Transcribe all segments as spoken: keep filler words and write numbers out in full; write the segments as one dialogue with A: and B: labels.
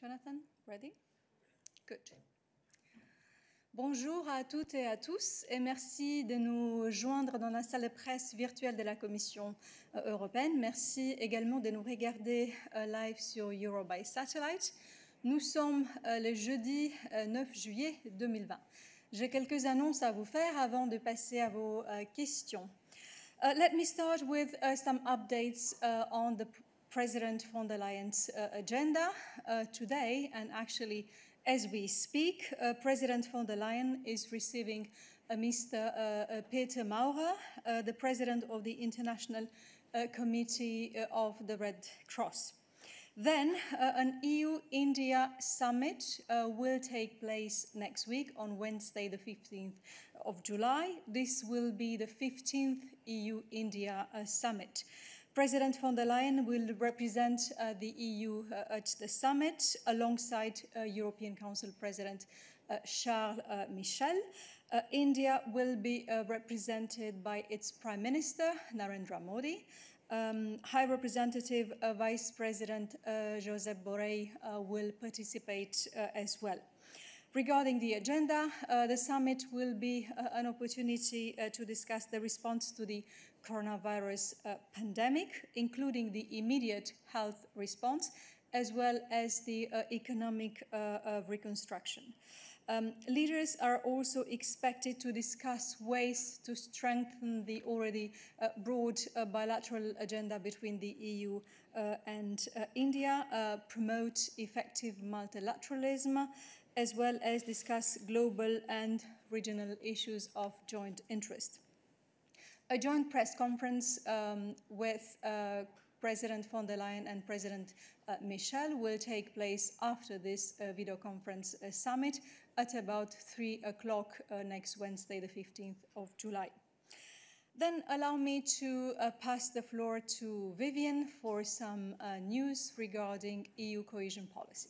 A: Jonathan, ready? Good. Bonjour à toutes et à tous et merci de nous joindre dans la salle de presse virtuelle de la Commission européenne. Merci également de nous regarder live sur Euro by Satellite. Nous sommes le jeudi neuf juillet deux mille vingt. J'ai quelques annonces à vous faire avant de passer à vos questions. Uh, let me start with uh, some updates uh, on the President von der Leyen's uh, agenda uh, today, and actually as we speak, uh, President von der Leyen is receiving uh, Mister Uh, uh, Peter Maurer, uh, the President of the International uh, Committee uh, of the Red Cross. Then uh, an E U-India summit uh, will take place next week on Wednesday, the fifteenth of July. This will be the fifteenth E U-India uh, summit. President von der Leyen will represent uh, the E U uh, at the summit alongside uh, European Council President uh, Charles uh, Michel. Uh, India will be uh, represented by its Prime Minister, Narendra Modi. Um, High Representative uh, Vice President uh, Josep Borrell uh, will participate uh, as well. Regarding the agenda, uh, the summit will be uh, an opportunity uh, to discuss the response to the coronavirus uh, pandemic, including the immediate health response, as well as the uh, economic uh, uh, reconstruction. Um, leaders are also expected to discuss ways to strengthen the already uh, broad uh, bilateral agenda between the E U uh, and uh, India, uh, promote effective multilateralism, as well as discuss global and regional issues of joint interest. A joint press conference um, with uh, President von der Leyen and President uh, Michel will take place after this uh, video conference uh, summit at about three o'clock uh, next Wednesday, the fifteenth of July. Then allow me to uh, pass the floor to Vivian for some uh, news regarding E U cohesion policy.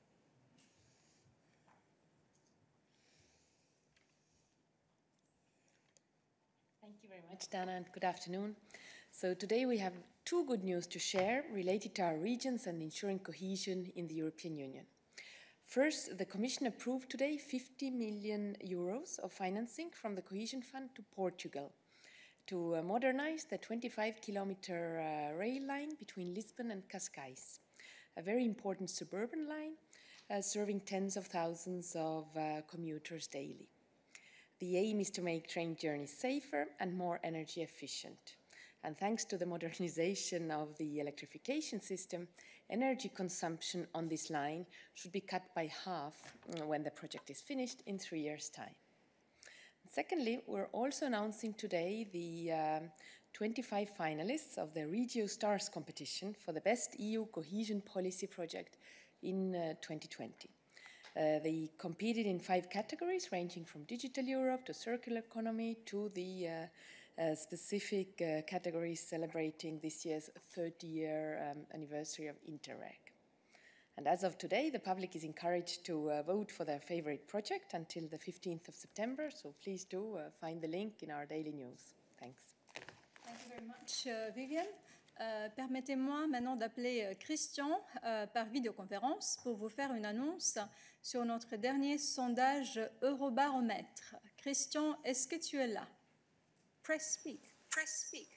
B: Thank you very much, Dana, and good afternoon. So today we have two good news to share related to our regions and ensuring cohesion in the European Union. First, the Commission approved today fifty million euros of financing from the Cohesion Fund to Portugal to uh, modernize the twenty-five kilometer uh, rail line between Lisbon and Cascais, a very important suburban line uh, serving tens of thousands of uh, commuters daily. The aim is to make train journeys safer and more energy efficient. And thanks to the modernization of the electrification system, energy consumption on this line should be cut by half when the project is finished in three years' time. Secondly, we're also announcing today the um, twenty-five finalists of the Regio Stars competition for the best E U cohesion policy project in uh, twenty twenty. Uh, they competed in five categories, ranging from digital Europe to circular economy to the uh, uh, specific uh, categories celebrating this year's thirty-year um, anniversary of Interreg. And as of today, the public is encouraged to uh, vote for their favorite project until the fifteenth of September, so please do uh, find the link in our daily news. Thanks.
A: Thank you very much, uh, Vivian. Euh, Permettez-moi maintenant d'appeler Christian euh, par vidéoconférence pour vous faire une annonce sur notre dernier sondage Eurobaromètre. Christian, est-ce que tu es là? Press speak. Press speak.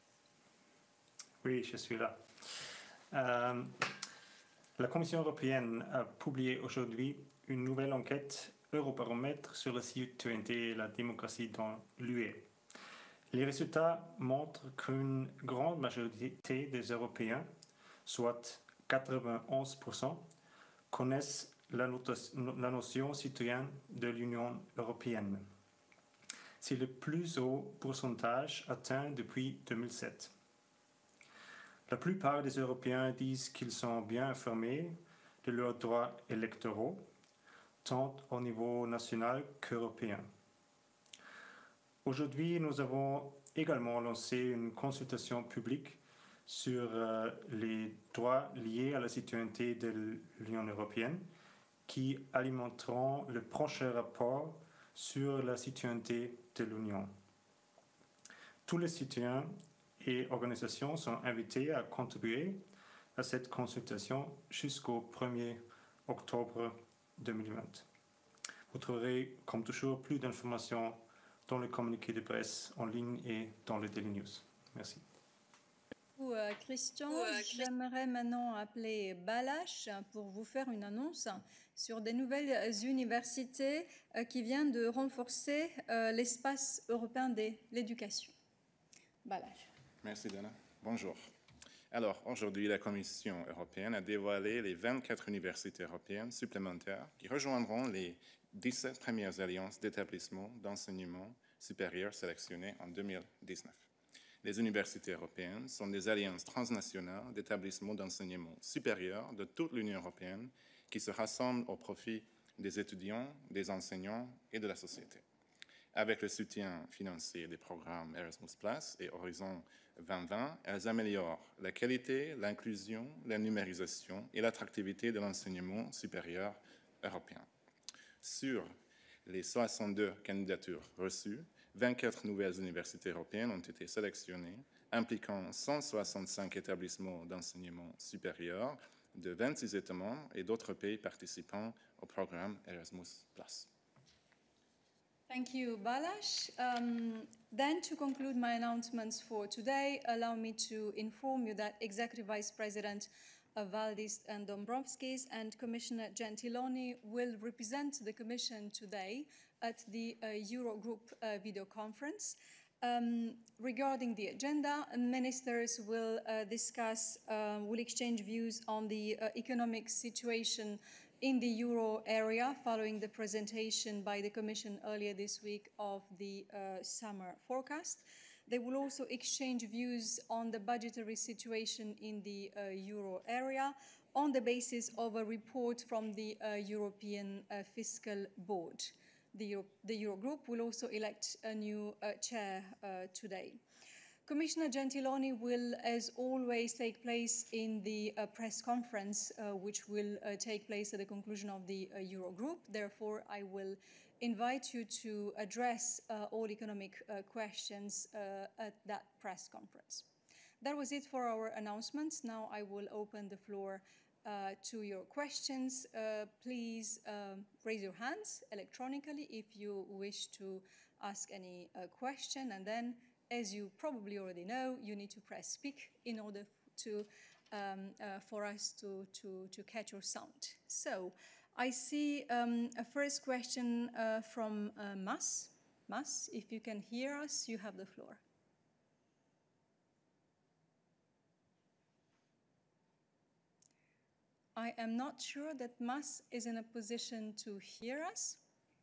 C: Oui, je suis là. Euh, la Commission européenne a publié aujourd'hui une nouvelle enquête Eurobaromètre sur la citoyenneté et la démocratie dans l'U E. Les résultats montrent qu'une grande majorité des Européens, soit quatre-vingt-onze pour cent, connaissent la, la notion citoyenne de l'Union européenne. C'est le plus haut pourcentage atteint depuis deux mille sept. La plupart des Européens disent qu'ils sont bien informés de leurs droits électoraux, tant au niveau national qu'européen. Aujourd'hui, nous avons également lancé une consultation publique sur euh, les droits liés à la citoyenneté de l'Union européenne qui alimenteront le prochain rapport sur la citoyenneté de l'Union. Tous les citoyens et organisations sont invités à contribuer à cette consultation jusqu'au premier octobre deux mille vingt. Vous trouverez, comme toujours, plus d'informations dans le communiqué de presse en ligne et dans le Daily News. Merci.
A: Euh, Christian, j'aimerais maintenant appeler Balázs pour vous faire une annonce sur des nouvelles universités euh, qui viennent de renforcer euh, l'espace européen de l'éducation. Balázs.
D: Merci Dana. Bonjour. Alors, aujourd'hui, la Commission européenne a dévoilé les vingt-quatre universités européennes supplémentaires qui rejoindront les dix-sept premières alliances d'établissements d'enseignement supérieur sélectionnées en deux mille dix-neuf. Les universités européennes sont des alliances transnationales d'établissements d'enseignement supérieur de toute l'Union européenne qui se rassemblent au profit des étudiants, des enseignants et de la société. Avec le soutien financier des programmes Erasmus plus et Horizon vingt vingt, elles améliorent la qualité, l'inclusion, la numérisation et l'attractivité de l'enseignement supérieur européen. Sur les soixante-deux candidatures reçues, vingt-quatre nouvelles universités européennes ont été sélectionnées, impliquant cent soixante-cinq établissements d'enseignement supérieur de vingt-six États membres et d'autres pays participants au programme Erasmus plus.
A: Thank you, Balázs. Um, then, to conclude my announcements for today, allow me to inform you that Executive Vice President Valdis and Dombrovskis and Commissioner Gentiloni will represent the Commission today at the uh, Eurogroup uh, video conference. Um, regarding the agenda, ministers will uh, discuss, uh, will exchange views on the uh, economic situation in the euro area following the presentation by the Commission earlier this week of the uh, summer forecast. They will also exchange views on the budgetary situation in the uh, euro area on the basis of a report from the uh, European uh, Fiscal Board. The, Euro the Eurogroup will also elect a new uh, chair uh, today. Commissioner Gentiloni will, as always, take place in the uh, press conference, uh, which will uh, take place at the conclusion of the uh, Eurogroup. Therefore, I will invite you to address uh, all economic uh, questions uh, at that press conference. That was it for our announcements. Now I will open the floor uh, to your questions. Uh, please um, raise your hands electronically if you wish to ask any uh, question, and then, as you probably already know, you need to press speak in order to, um, uh, for us to, to, to catch your sound. So I see um, a first question uh, from uh, Mas. Mas, if you can hear us, you have the floor. I am not sure that Mas is in a position to hear us.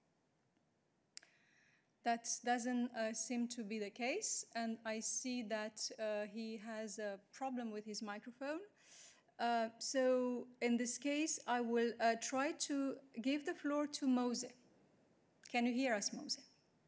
A: That doesn't uh, seem to be the case, and I see that uh, he has a problem with his microphone. Uh, so in this case, I will uh, try to give the floor to Mose. Can you hear us, Mose?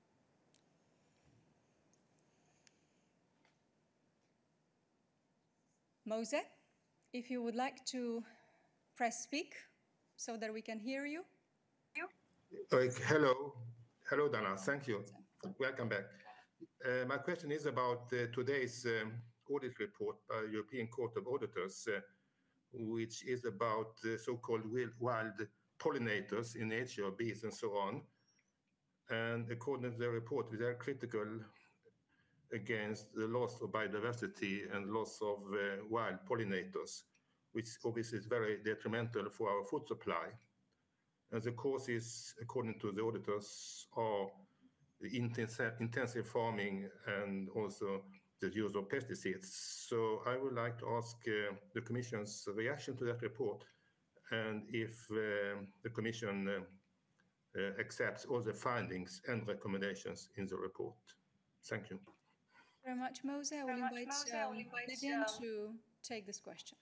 A: Mose, if you would like to press speak so that we can hear you.
E: Uh, hello. Hello, Dana. Thank you. Welcome back. Uh, my question is about uh, today's um, audit report by the European Court of Auditors, uh, which is about the so-called wild pollinators in nature, bees and so on. And according to the report, they are critical against the loss of biodiversity and loss of uh, wild pollinators, which obviously is very detrimental for our food supply. And the causes, according to the auditors, are the intensive, intensive farming and also the use of pesticides. So I would like to ask uh, the Commission's reaction to that report, and if uh, the Commission uh, uh, accepts all the findings and recommendations in the report. Thank you.
A: Very much, Mose. I will invite,
F: Mose.
A: um,
F: I will invite
A: Vivian
F: um,
A: to take this question.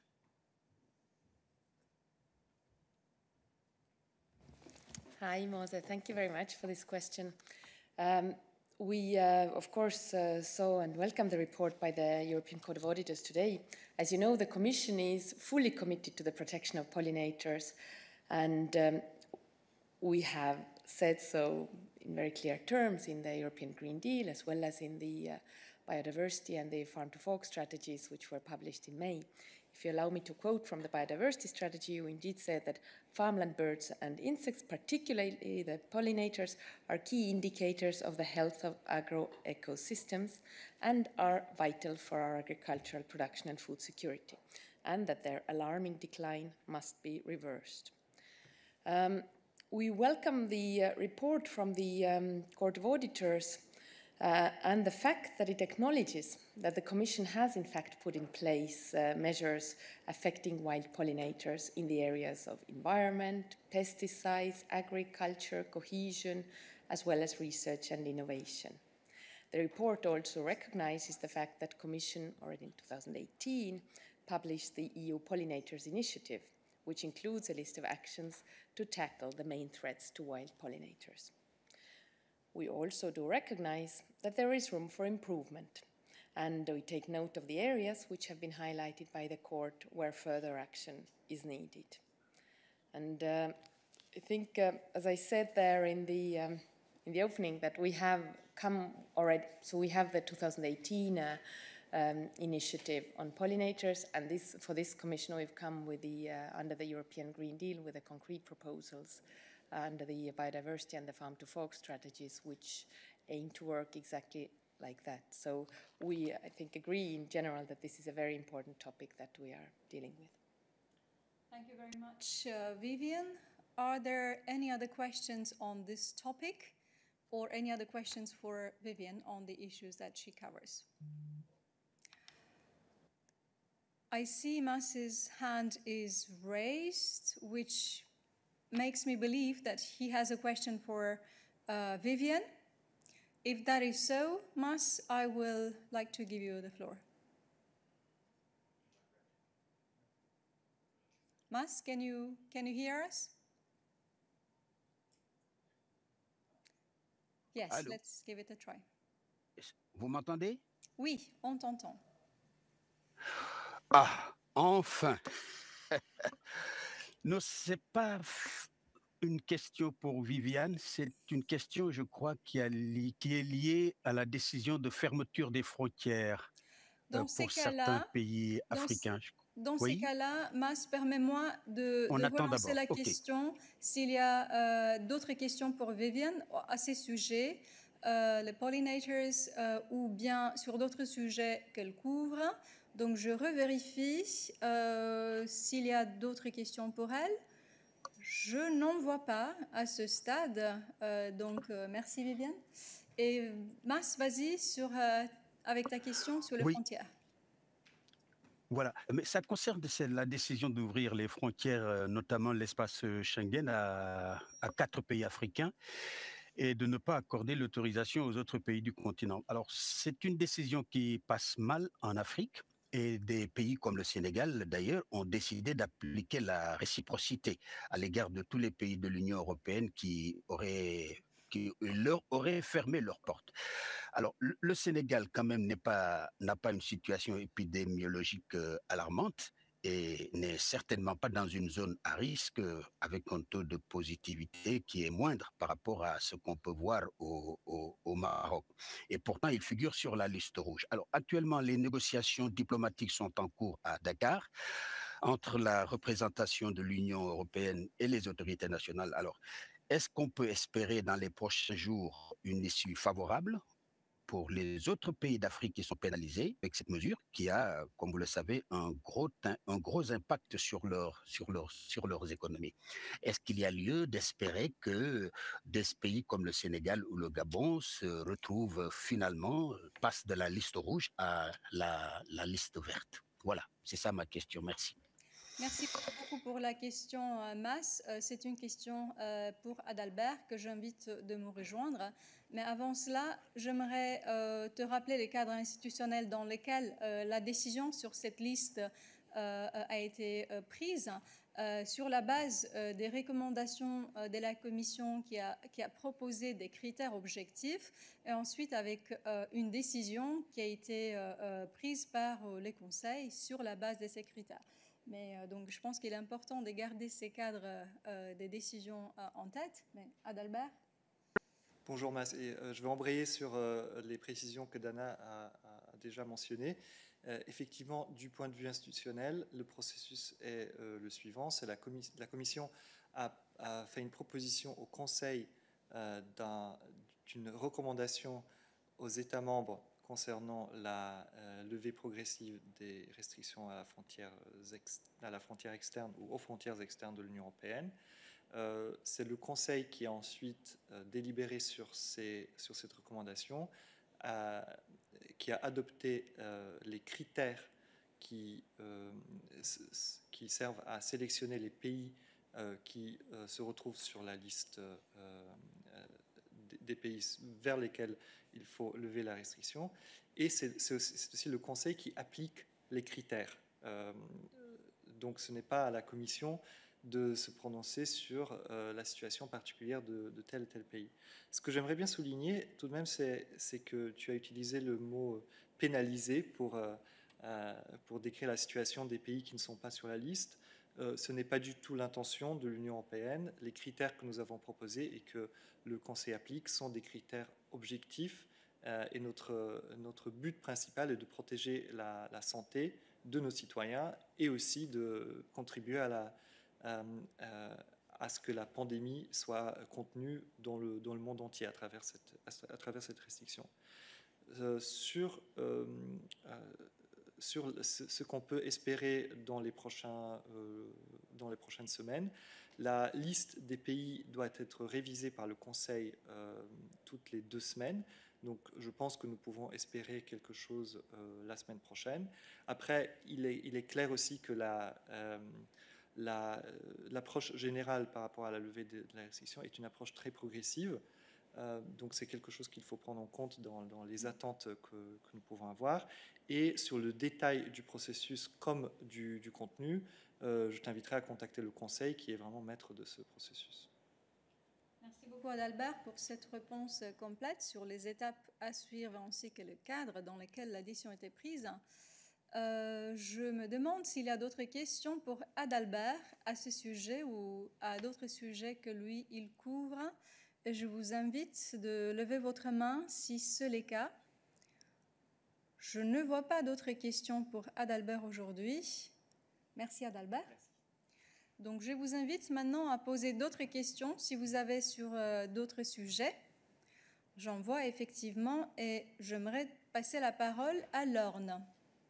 B: Hi, Mose. Thank you very much for this question. Um, we, uh, of course, uh, saw and welcome the report by the European Court of Auditors today. As you know, the Commission is fully committed to the protection of pollinators, and um, we have said so in very clear terms in the European Green Deal, as well as in the uh, biodiversity and the farm-to-fork strategies, which were published in May. If you allow me to quote from the biodiversity strategy, you indeed said that farmland birds and insects, particularly the pollinators, are key indicators of the health of agro-ecosystems and are vital for our agricultural production and food security, and that their alarming decline must be reversed. Um, we welcome the uh, report from the um, Court of Auditors Uh, and the fact that it acknowledges that the Commission has in fact put in place uh, measures affecting wild pollinators in the areas of environment, pesticides, agriculture, cohesion, as well as research and innovation. The report also recognizes the fact that the Commission, already in two thousand eighteen, published the E U Pollinators Initiative, which includes a list of actions to tackle the main threats to wild pollinators. We also do recognize that there is room for improvement, and we take note of the areas which have been highlighted by the court where further action is needed. And uh, I think, uh, as I said there in the, um, in the opening, that we have come already, so we have the two thousand eighteen uh, um, initiative on pollinators, and this, for this commission we've come with the, uh, under the European Green Deal with the concrete proposals under the biodiversity and the farm to fork strategies, which aim to work exactly like that. So we, I think, agree in general that this is a very important topic that we are dealing with.
A: Thank you very much, uh, Vivian. Are there any other questions on this topic or any other questions for Vivian on the issues that she covers? I see Mas's hand is raised, which makes me believe that he has a question for uh, Vivian. If that is so, Mas, I will like to give you the floor. Mas, can you, can you hear us? Yes,
F: Allô?
A: Let's give it a try.
F: Vous m'entendez?
A: Oui, on t'entend.
F: Ah, enfin. Non, ce n'est pas une question pour Viviane, c'est une question, je crois, qui, a li qui est liée à la décision de fermeture des frontières euh, pour certains pays africains.
A: Dans
F: oui?
A: ces cas-là, Mas, permets-moi de, de relancer la
F: okay.
A: question. S'il y a euh, d'autres questions pour Viviane à ces sujets, euh, les pollinators euh, ou bien sur d'autres sujets qu'elle couvre. Donc, je revérifie euh, s'il y a d'autres questions pour elle. Je n'en vois pas à ce stade. Euh, donc, euh, merci Viviane. Et Mas, vas-y sur, euh, avec ta question sur les
F: oui.
A: frontières.
F: Voilà, mais ça concerne la décision d'ouvrir les frontières, notamment l'espace Schengen, à, à quatre pays africains et de ne pas accorder l'autorisation aux autres pays du continent. Alors, c'est une décision qui passe mal en Afrique. Et des pays comme le Sénégal, d'ailleurs, ont décidé d'appliquer la réciprocité à l'égard de tous les pays de l'Union européenne qui auraient, qui leur auraient fermé leurs portes. Alors, le, le Sénégal, quand même, n'est pas, n'a pas une situation épidémiologique euh, alarmante et n'est certainement pas dans une zone à risque avec un taux de positivité qui est moindre par rapport à ce qu'on peut voir au, au, au Maroc. Et pourtant, il figure sur la liste rouge. Alors, actuellement, les négociations diplomatiques sont en cours à Dakar entre la représentation de l'Union européenne et les autorités nationales. Alors, est-ce qu'on peut espérer dans les prochains jours une issue favorable pour les autres pays d'Afrique qui sont pénalisés avec cette mesure, qui a, comme vous le savez, un gros, un gros impact sur, leur, sur, leur, sur leurs économies. Est-ce qu'il y a lieu d'espérer que des pays comme le Sénégal ou le Gabon se retrouvent finalement, passent de la liste rouge à la, la liste verte? Voilà, c'est ça ma question. Merci.
A: Merci beaucoup pour la question, Mas. C'est une question pour Adalbert que j'invite de me rejoindre. Mais avant cela, j'aimerais euh, te rappeler les cadres institutionnels dans lesquels euh, la décision sur cette liste euh, a été euh, prise euh, sur la base euh, des recommandations euh, de la Commission qui a, qui a proposé des critères objectifs et ensuite avec euh, une décision qui a été euh, euh, prise par euh, les conseils sur la base de ces critères. Mais euh, donc, je pense qu'il est important de garder ces cadres euh, des décisions euh, en tête. Mais Adalbert?
G: Bonjour Mas, et euh, je vais embrayer sur euh, les précisions que Dana a, a déjà mentionné. Euh, effectivement, du point de vue institutionnel, le processus est euh, le suivant. C'est la, commis la Commission a, a fait une proposition au Conseil euh, d'une un, recommandation aux États membres concernant la euh, levée progressive des restrictions à la, frontière ex, à la frontière externe ou aux frontières externes de l'Union européenne. Euh, c'est le Conseil qui a ensuite euh, délibéré sur, ces, sur cette recommandation, euh, qui a adopté euh, les critères qui, euh, qui servent à sélectionner les pays euh, qui euh, se retrouvent sur la liste euh, euh, des pays vers lesquels il faut lever la restriction. Et c'est aussi, aussi le Conseil qui applique les critères. Euh, donc ce n'est pas à la Commission de se prononcer sur euh, la situation particulière de, de tel ou tel pays. Ce que j'aimerais bien souligner tout de même, c'est que tu as utilisé le mot pénaliser pour, euh, euh, pour décrire la situation des pays qui ne sont pas sur la liste. Euh, ce n'est pas du tout l'intention de l'Union européenne. Les critères que nous avons proposés et que le Conseil applique sont des critères objectifs euh, et notre, notre but principal est de protéger la, la santé de nos citoyens et aussi de contribuer à la Euh, euh, à ce que la pandémie soit contenue dans le, dans le monde entier à travers cette, à travers cette restriction. Euh, sur euh, euh, sur ce, ce qu'on peut espérer dans les, prochains, euh, dans les prochaines semaines, la liste des pays doit être révisée par le Conseil euh, toutes les deux semaines. Donc je pense que nous pouvons espérer quelque chose euh, la semaine prochaine. Après, il est, il est clair aussi que la... Euh, l'approche générale par rapport à la levée de, de la restriction est une approche très progressive. Euh, donc c'est quelque chose qu'il faut prendre en compte dans, dans les attentes que, que nous pouvons avoir. Et sur le détail du processus comme du, du contenu, euh, je t'inviterai à contacter le Conseil qui est vraiment maître de ce processus.
A: Merci beaucoup Adalbert pour cette réponse complète sur les étapes à suivre ainsi que le cadre dans lequel la décision a été prise. Euh, je me demande s'il y a d'autres questions pour Adalbert à ce sujet ou à d'autres sujets que lui, il couvre. Et je vous invite de lever votre main si c'est le cas. Je ne vois pas d'autres questions pour Adalbert aujourd'hui. Merci Adalbert. Merci. Donc je vous invite maintenant à poser d'autres questions si vous avez sur euh, d'autres sujets. J'en vois effectivement et j'aimerais passer la parole à Lorne.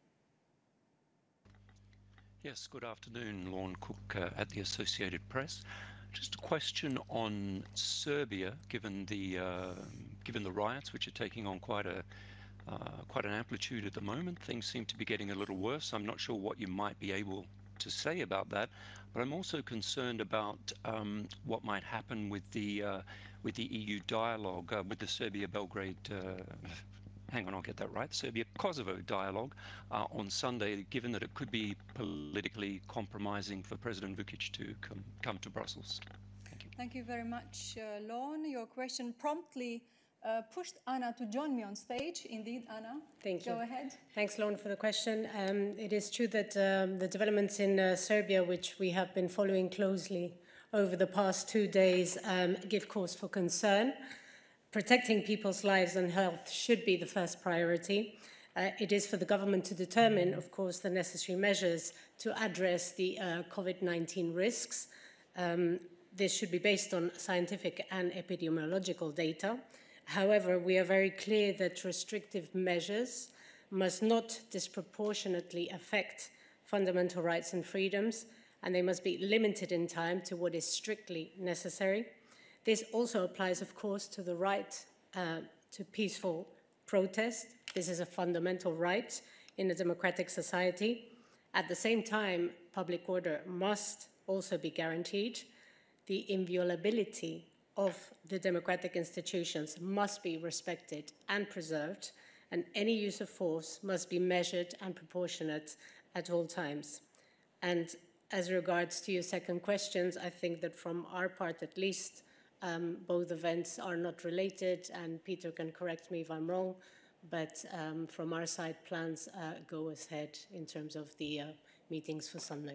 H: Yes, good afternoon, Lorne Cook uh, at the Associated Press. Just a question on Serbia, given the uh, given the riots, which are taking on quite a uh, quite an amplitude at the moment. Things seem to be getting a little worse. I'm not sure what you might be able to say about that, but I'm also concerned about um, what might happen with the uh, with the E U dialogue uh, with the Serbia-Belgrade. Uh, Hang on, I'll get that right. Serbia-Kosovo dialogue uh, on Sunday, given that it could be politically compromising for President Vučić to come, come to Brussels. Thank you.
A: Thank you very much, uh, Lorne. Your question promptly uh, pushed Anna to join me on stage. Indeed, Anna.
I: Thank you.
A: Go ahead.
I: Thanks, Lorne, for the question. Um, it is true that um, the developments in uh, Serbia, which we have been following closely over the past two days, um, give cause for concern. Protecting people's lives and health should be the first priority. Uh, it is for the government to determine, of course, the necessary measures to address the uh, COVID nineteen risks. Um, this should be based on scientific and epidemiological data. However, we are very clear that restrictive measures must not disproportionately affect fundamental rights and freedoms, and they must be limited in time to what is strictly necessary. This also applies, of course, to the right uh, to peaceful protest. This is a fundamental right in a democratic society. At the same time, public order must also be guaranteed. The inviolability of the democratic institutions must be respected and preserved, and any use of force must be measured and proportionate at all times. And as regards to your second questions, I think that from our part at least, Um, both events are not related, and Peter can correct me if I'm wrong, but um, from our side, plans uh, go ahead in terms of the uh, meetings for Sunday.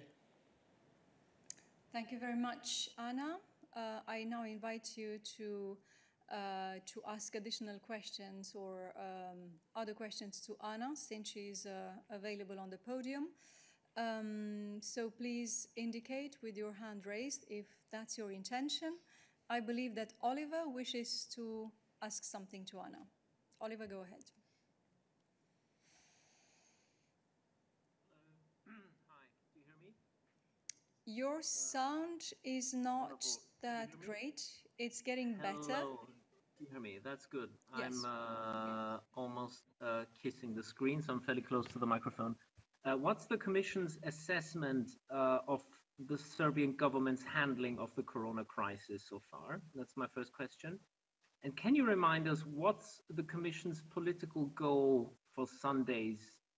A: Thank you very much, Anna. Uh, I now invite you to uh, to ask additional questions or um, other questions to Anna, since she's uh, available on the podium. Um, so please indicate with your hand raised if that's your intention. I believe that Oliver wishes to ask something to Anna. Oliver, go ahead.
J: Hi, do you hear me?
A: Your sound is not
J: Wonderful.
A: that
J: Can you hear me?
A: great. It's getting better.
J: Hello. Do you hear me? That's good.
A: Yes.
J: I'm uh, almost uh, kissing the screen, so I'm fairly close to the microphone. Uh, what's the Commission's assessment uh, of the Serbian government's handling of the corona crisis so far? That's my first question. And can you remind us what's the Commission's political goal for Sunday's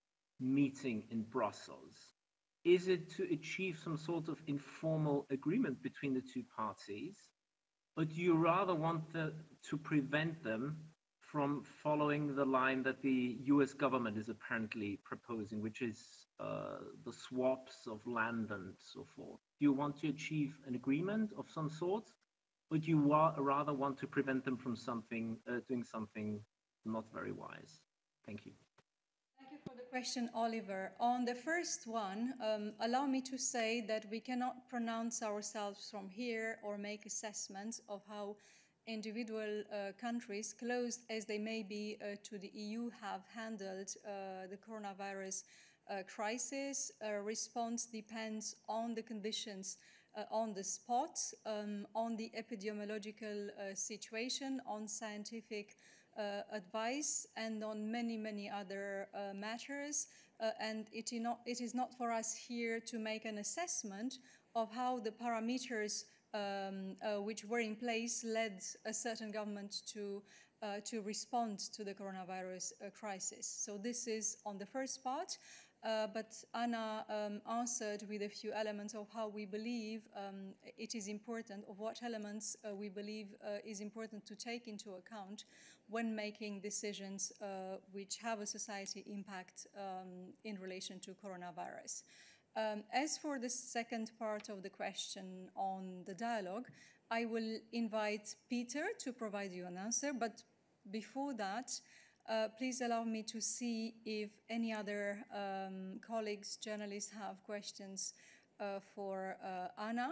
J: meeting in Brussels? Is it to achieve some sort of informal agreement between the two parties? Or do you rather want the, to prevent them from following the line that the U S government is apparently proposing, which is uh, the swaps of land and so forth? Do you want to achieve an agreement of some sort? Or do you wa rather want to prevent them from something, uh, doing something not very wise? Thank you.
A: Thank you for the question, Oliver. On the first one, um, allow me to say that we cannot pronounce ourselves from here or make assessments of how individual uh, countries, closed as they may be uh, to the E U, have handled uh, the coronavirus uh, crisis. Uh, response depends on the conditions uh, on the spot, um, on the epidemiological uh, situation, on scientific uh, advice, and on many, many other uh, matters. Uh, and it, not, it is not for us here to make an assessment of how the parameters Um, uh, which were in place led a certain government to, uh, to respond to the coronavirus uh, crisis. So this is on the first part, uh, but Anna um, answered with a few elements of how we believe um, it is important, of what elements uh, we believe uh, is important to take into account when making decisions uh, which have a society impact um, in relation to coronavirus. Um, as for the second part of the question on the dialogue, I will invite Peter to provide you an answer, but before that, uh, please allow me to see if any other um, colleagues, journalists have questions uh, for uh, Anna.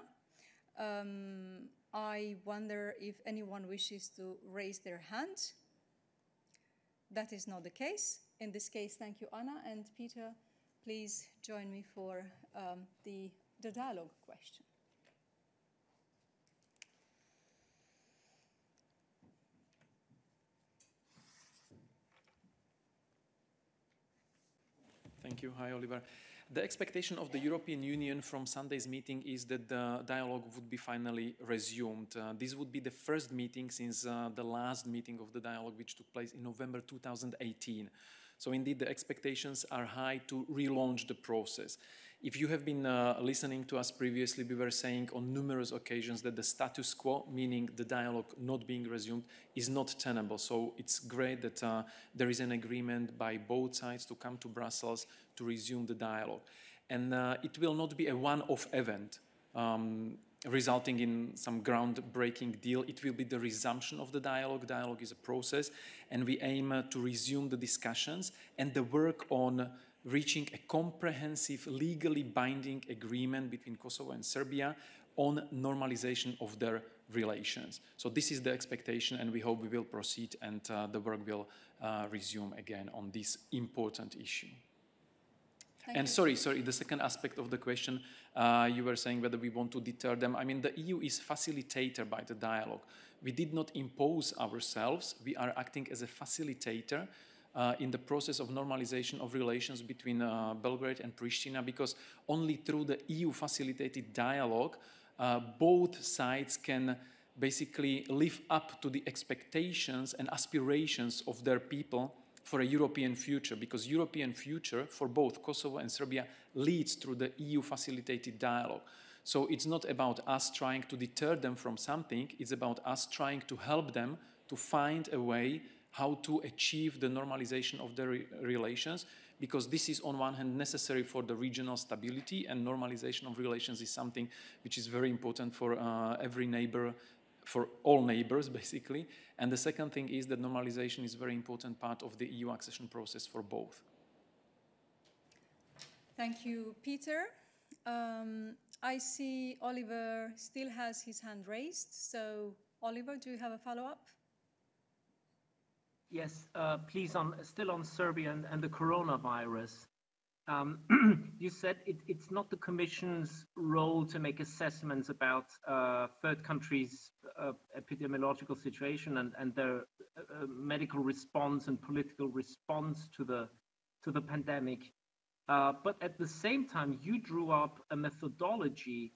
A: Um, I wonder if anyone wishes to raise their hand. That is not the case. In this case, thank you, Anna, and Peter, please join me for um, the, the dialogue question.
K: Thank you. Hi, Oliver. The expectation of the European Union from Sunday's meeting is that the dialogue would be finally resumed. Uh, this would be the first meeting since uh, the last meeting of the dialogue, which took place in November two thousand eighteen. So indeed, the expectations are high to relaunch the process. If you have been uh, listening to us previously, we were saying on numerous occasions that the status quo, meaning the dialogue not being resumed, is not tenable. So it's great that uh, there is an agreement by both sides to come to Brussels to resume the dialogue. And uh, it will not be a one-off event um, resulting in some groundbreaking deal. It will be the resumption of the dialogue. Dialogue is a process, and we aim uh, to resume the discussions and the work on reaching a comprehensive, legally binding agreement between Kosovo and Serbia on normalization of their relations. So this is the expectation, and we hope we will proceed and uh, the work will uh, resume again on this important issue.
A: Thank
K: and
A: you.
K: sorry, sorry, the second aspect of the question, uh, you were saying whether we want to deter them. I mean, the E U is facilitator by the dialogue. We did not impose ourselves. We are acting as a facilitator Uh, in the process of normalization of relations between uh, Belgrade and Pristina, because only through the E U-facilitated dialogue, uh, both sides can basically live up to the expectations and aspirations of their people for a European future, because European future for both Kosovo and Serbia leads through the E U-facilitated dialogue. So it's not about us trying to deter them from something, it's about us trying to help them to find a way how to achieve the normalization of their re relations, because this is on one hand necessary for the regional stability, and normalization of relations is something which is very important for uh, every neighbor for all neighbors, basically. And the second thing is that normalization is a very important part of the E U accession process for both.
A: Thank you, Peter. Um, I see Oliver still has his hand raised. So, Oliver, do you have a follow-up?
J: Yes, uh, please, on, still on Serbia and, and the coronavirus. Um, you said it, it's not the Commission's role to make assessments about uh, third countries' uh, epidemiological situation and, and their uh, medical response and political response to the, to the pandemic. Uh, but at the same time, you drew up a methodology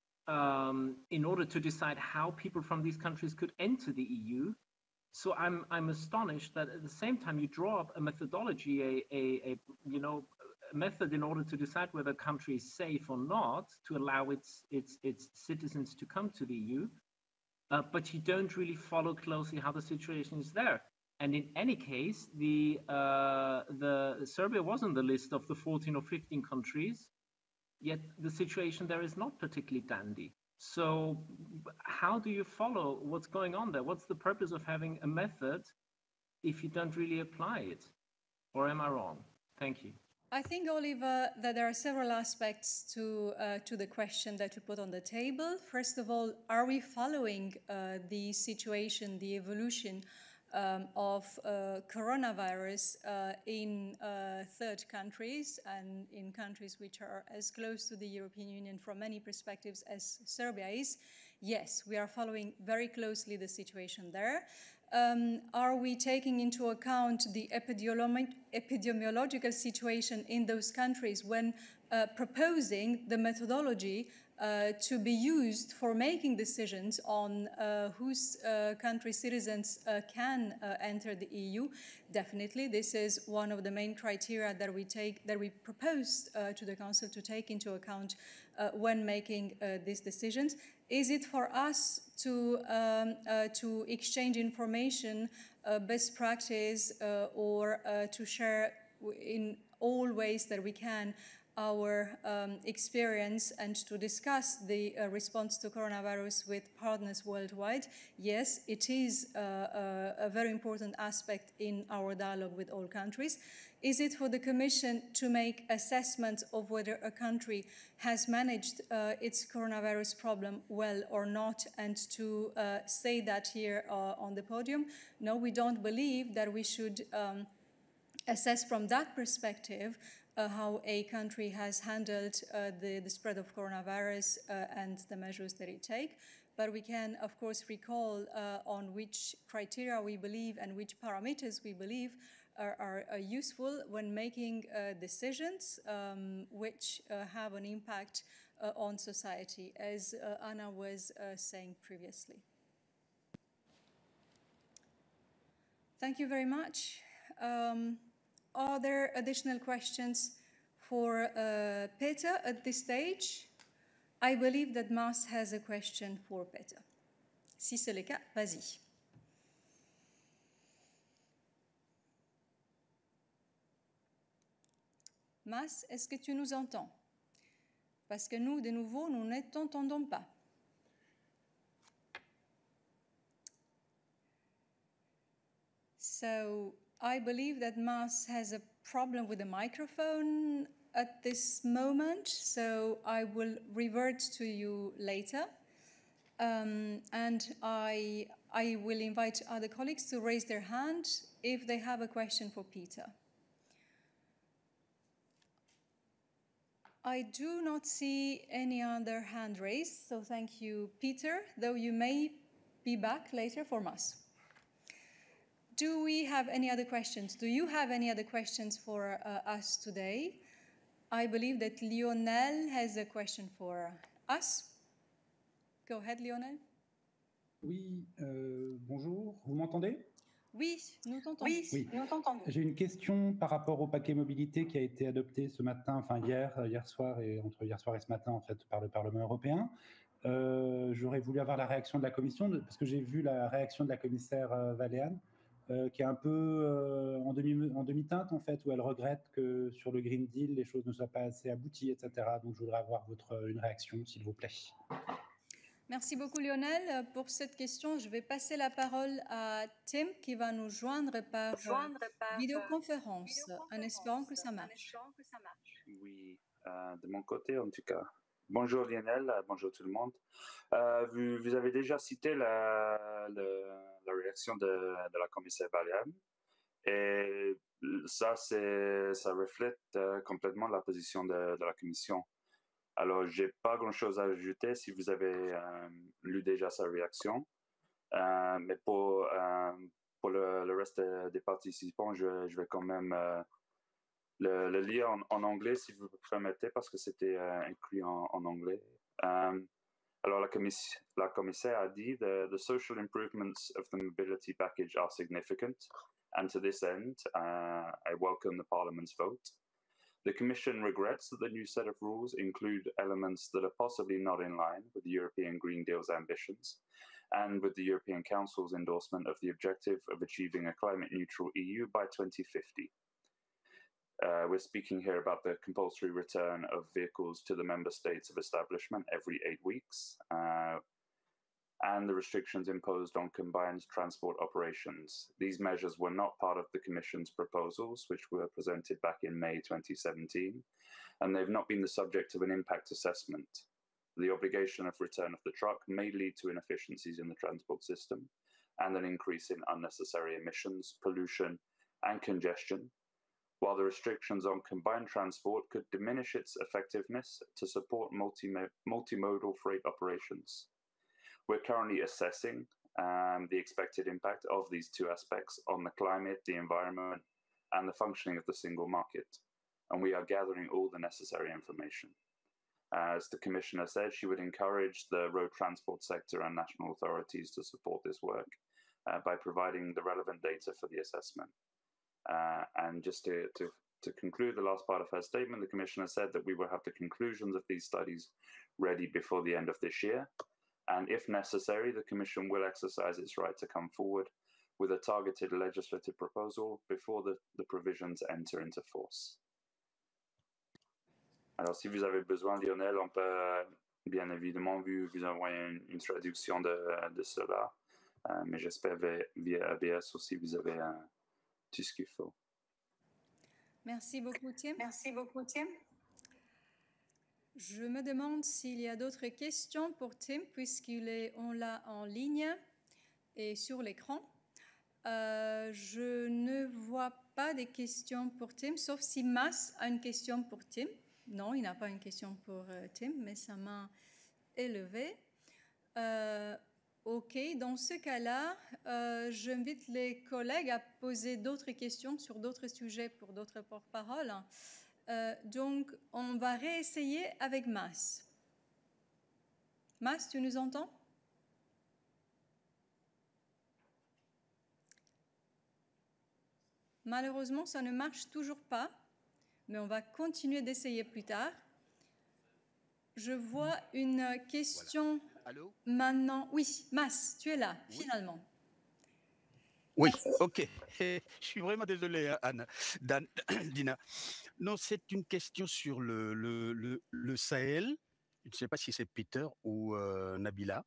J: um, in order to decide how people from these countries could enter the E U. So I'm I'm astonished that at the same time you draw up a methodology, a, a, a you know a method in order to decide whether a country is safe or not to allow its its its citizens to come to the E U, uh, but you don't really follow closely how the situation is there. And in any case, the uh, the Serbia was on the list of the fourteen or fifteen countries, yet the situation there is not particularly dandy. So how do you follow what's going on there? What's the purpose of having a method if you don't really apply it? Or am I wrong? Thank you.
A: I think, Oliver, that there are several aspects to, uh, to the question that you put on the table. First of all, are we following uh, the situation, the evolution Um, of uh, coronavirus uh, in uh, third countries and in countries which are as close to the European Union from many perspectives as Serbia is? Yes, we are following very closely the situation there. Um, are we taking into account the epidemiolo- epidemiological situation in those countries when uh, proposing the methodology Uh, to be used for making decisions on uh, whose uh, country citizens uh, can uh, enter the E U? Definitely, this is one of the main criteria that we take, that we proposed uh, to the Council to take into account uh, when making uh, these decisions. Is it for us to um, uh, to exchange information, uh, best practice, uh, or uh, to share in all ways that we can our um, experience and to discuss the uh, response to coronavirus with partners worldwide? Yes, it is uh, a, a very important aspect in our dialogue with all countries. Is it for the Commission to make assessments of whether a country has managed uh, its coronavirus problem well or not, and to uh, say that here uh, on the podium? No, we don't believe that we should um, assess from that perspective Uh, how a country has handled uh, the, the spread of coronavirus uh, and the measures that it take. But we can, of course, recall uh, on which criteria we believe and which parameters we believe are, are, are useful when making uh, decisions um, which uh, have an impact uh, on society, as uh, Anna was uh, saying previously. Thank you very much. Um, Are there additional questions for uh, Peter at this stage? I believe that Mars has a question for Peter. Si c'est le cas, vas-y. Mars, est-ce que tu nous entends? Parce que nous, de nouveau, nous ne t'entendons pas. So, I believe that Mars has a problem with the microphone at this moment, so I will revert to you later. Um, and I, I will invite other colleagues to raise their hand if they have a question for Peter. I do not see any other hand raised, so thank you, Peter, though you may be back later for Mars. Do we have any other questions? Do you have any other questions for uh, us today? I believe that Lionel has a question for us. Go ahead, Lionel.
L: Oui, euh, bonjour, vous m'entendez?
A: Oui, nous t'entendons.
L: Oui, oui. Nous t'entendons. J'ai une question par rapport au paquet mobilité qui a été adopté ce matin, enfin hier, hier soir et entre hier soir et ce matin en fait par le Parlement européen. Euh, J'aurais voulu avoir la réaction de la Commission parce que j'ai vu la réaction de la commissaire euh, Vălean. Euh, qui est un peu euh, en, demi, en demi-teinte, en fait, où elle regrette que sur le Green Deal, les choses ne soient pas assez abouties, et cetera. Donc, je voudrais avoir votre, une réaction, s'il vous plaît.
A: Merci beaucoup Lionel pour cette question. Je vais passer la parole à Tim qui va nous joindre par, joindre par vidéoconférence, vidéoconférence en espérant que ça marche.
M: Que ça marche. Oui, euh, de mon côté en tout cas. Bonjour Lionel, bonjour tout le monde. Euh, vous, vous avez déjà cité la, la, la réaction de, de la commissaire Vălean et ça, ça reflète euh, complètement la position de, de la Commission. Alors, je n'ai pas grand-chose à ajouter si vous avez euh, lu déjà sa réaction. Euh, mais pour, euh, pour le, le reste des participants, je, je vais quand même euh, le, le lire en, en anglais, si vous me permettez, parce que c'était euh, inclus en, en anglais. Um, alors, la, commiss la commissaire a dit the, the social improvements of the mobility package are significant. And to this end, uh, I welcome the Parliament's vote. The Commission regrets that the new set of rules include elements that are possibly not in line with the European Green Deal's ambitions and with the European Council's endorsement of the objective of achieving a climate-neutral E U by twenty fifty. Uh, we're speaking here about the compulsory return of vehicles to the member states of establishment every eight weeks, uh, and the restrictions imposed on combined transport operations. These measures were not part of the Commission's proposals, which were presented back in May twenty seventeen, and they've not been the subject of an impact assessment. The obligation of return of the truck may lead to inefficiencies in the transport system and an increase in unnecessary emissions, pollution, and congestion, while the restrictions on combined transport could diminish its effectiveness to support multi multimodal freight operations. We're currently assessing um, the expected impact of these two aspects on the climate, the environment, and the functioning of the single market, and we are gathering all the necessary information. As the Commissioner said, she would encourage the road transport sector and national authorities to support this work uh, by providing the relevant data for the assessment. Uh, and just to, to, to conclude the last part of her statement, the Commissioner said that we will have the conclusions of these studies ready before the end of this year. And if necessary, the Commission will exercise its right to come forward with a targeted legislative proposal before the, the provisions enter into force. Alors, si vous avez besoin, Lionel, on peut bien évidemment vous, vous envoyer une, une traduction de, de cela. Euh, mais j'espère via A B S aussi, vous avez euh, tout ce qu'il faut.
A: Merci beaucoup, Tim.
M: Merci beaucoup, Tim.
A: Je me demande s'il y a d'autres questions pour Tim, puisqu'on l'a en ligne et sur l'écran. Euh, je ne vois pas de questions pour Tim, sauf si Mas a une question pour Tim. Non, il n'a pas une question pour euh, Tim, mais sa main est levée. Euh, ok, dans ce cas-là, euh, j'invite les collègues à poser d'autres questions sur d'autres sujets pour d'autres porte-paroles. Euh, donc, on va réessayer avec Mas. Mas, tu nous entends? Malheureusement, ça ne marche toujours pas, mais on va continuer d'essayer plus tard. Je vois une question
F: voilà. Allô?
A: Maintenant. Oui, Mas, tu es là, oui. Finalement.
F: Oui, ok. Je suis vraiment désolé, Anne, Dan, Dina. Non, c'est une question sur le, le, le, le Sahel. Je ne sais pas si c'est Peter ou euh, Nabila.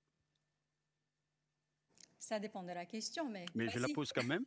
A: Ça dépend de la question, mais...
F: Mais je la pose quand même.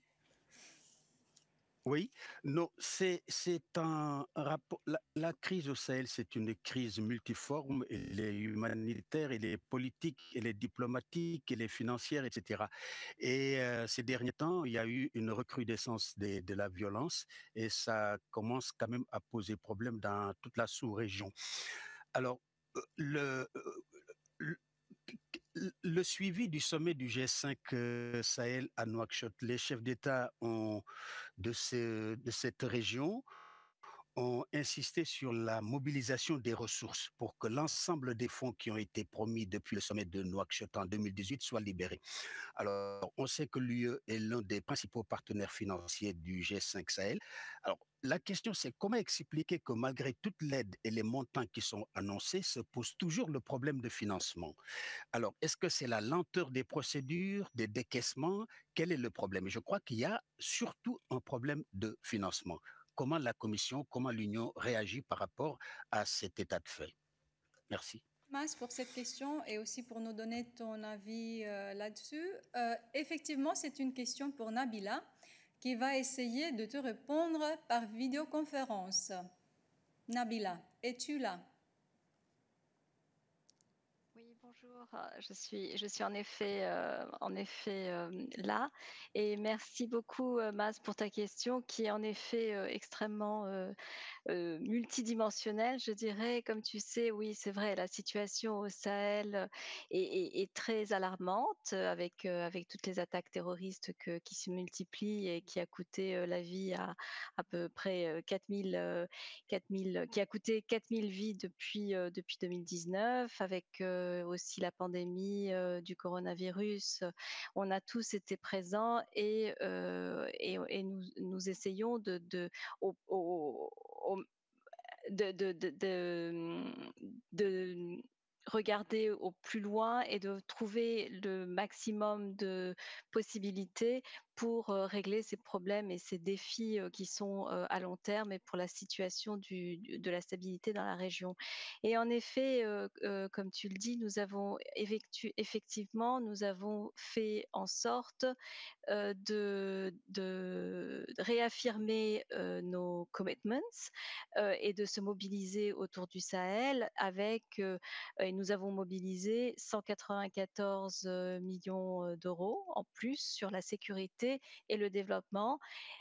F: Oui, non, c'est un rapport. La, la crise au Sahel, c'est une crise multiforme. Elle est humanitaire, elle est politique, elle est diplomatique, elle est financière, et cetera. Et euh, ces derniers temps, il y a eu une recrudescence de, de la violence et ça commence quand même à poser problème dans toute la sous-région. Alors, le, le Le suivi du sommet du G cinq euh, Sahel à Nouakchott, les chefs d'État de, ce, de cette région ont insisté sur la mobilisation des ressources pour que l'ensemble des fonds qui ont été promis depuis le sommet de Nouakchott en deux mille dix-huit soient libérés. Alors, on sait que l'U E est l'un des principaux partenaires financiers du G cinq Sahel. Alors, la question, c'est comment expliquer que malgré toute l'aide et les montants qui sont annoncés, se pose toujours le problème de financement. Alors, est-ce que c'est la lenteur des procédures, des décaissements? Quel est le problème? Je crois qu'il y a surtout un problème de financement. Comment la Commission, comment l'Union réagit par rapport à cet état de fait? Merci.
A: Mas, pour cette question et aussi pour nous donner ton avis euh, là-dessus. Euh, effectivement, c'est une question pour Nabila qui va essayer de te répondre par vidéoconférence. Nabila, es-tu là?
N: Oui, bonjour. Je suis, je suis en effet, euh, en effet euh, là. Et merci beaucoup, euh, Mas, pour ta question qui est en effet euh, extrêmement euh, euh, multidimensionnelle, je dirais. Comme tu sais, oui, c'est vrai, la situation au Sahel est, est- est très alarmante avec, euh, avec toutes les attaques terroristes que- qui se multiplient et qui a coûté euh, la vie à à peu près euh, quatre mille, euh, quatre mille, qui a coûté quatre mille vies depuis, euh, depuis deux mille dix-neuf, avec euh, aussi la pandémie euh, du coronavirus. On a tous été présents et, euh, et, et nous, nous essayons de, de, au- au- au- de, de, de, de, de regarder au plus loin et de trouver le maximum de possibilités pour euh, régler ces problèmes et ces défis euh, qui sont euh, à long terme et pour la situation du, du- de la stabilité dans la région. Et en effet, euh, euh, comme tu le dis, nous avons effectu- effectivement, nous avons fait en sorte euh, de, de réaffirmer euh, nos commitments euh, et de se mobiliser autour du Sahel avec, euh, et nous avons mobilisé cent quatre-vingt-quatorze euh, millions euh, d'euros en plus sur la sécurité et le développement.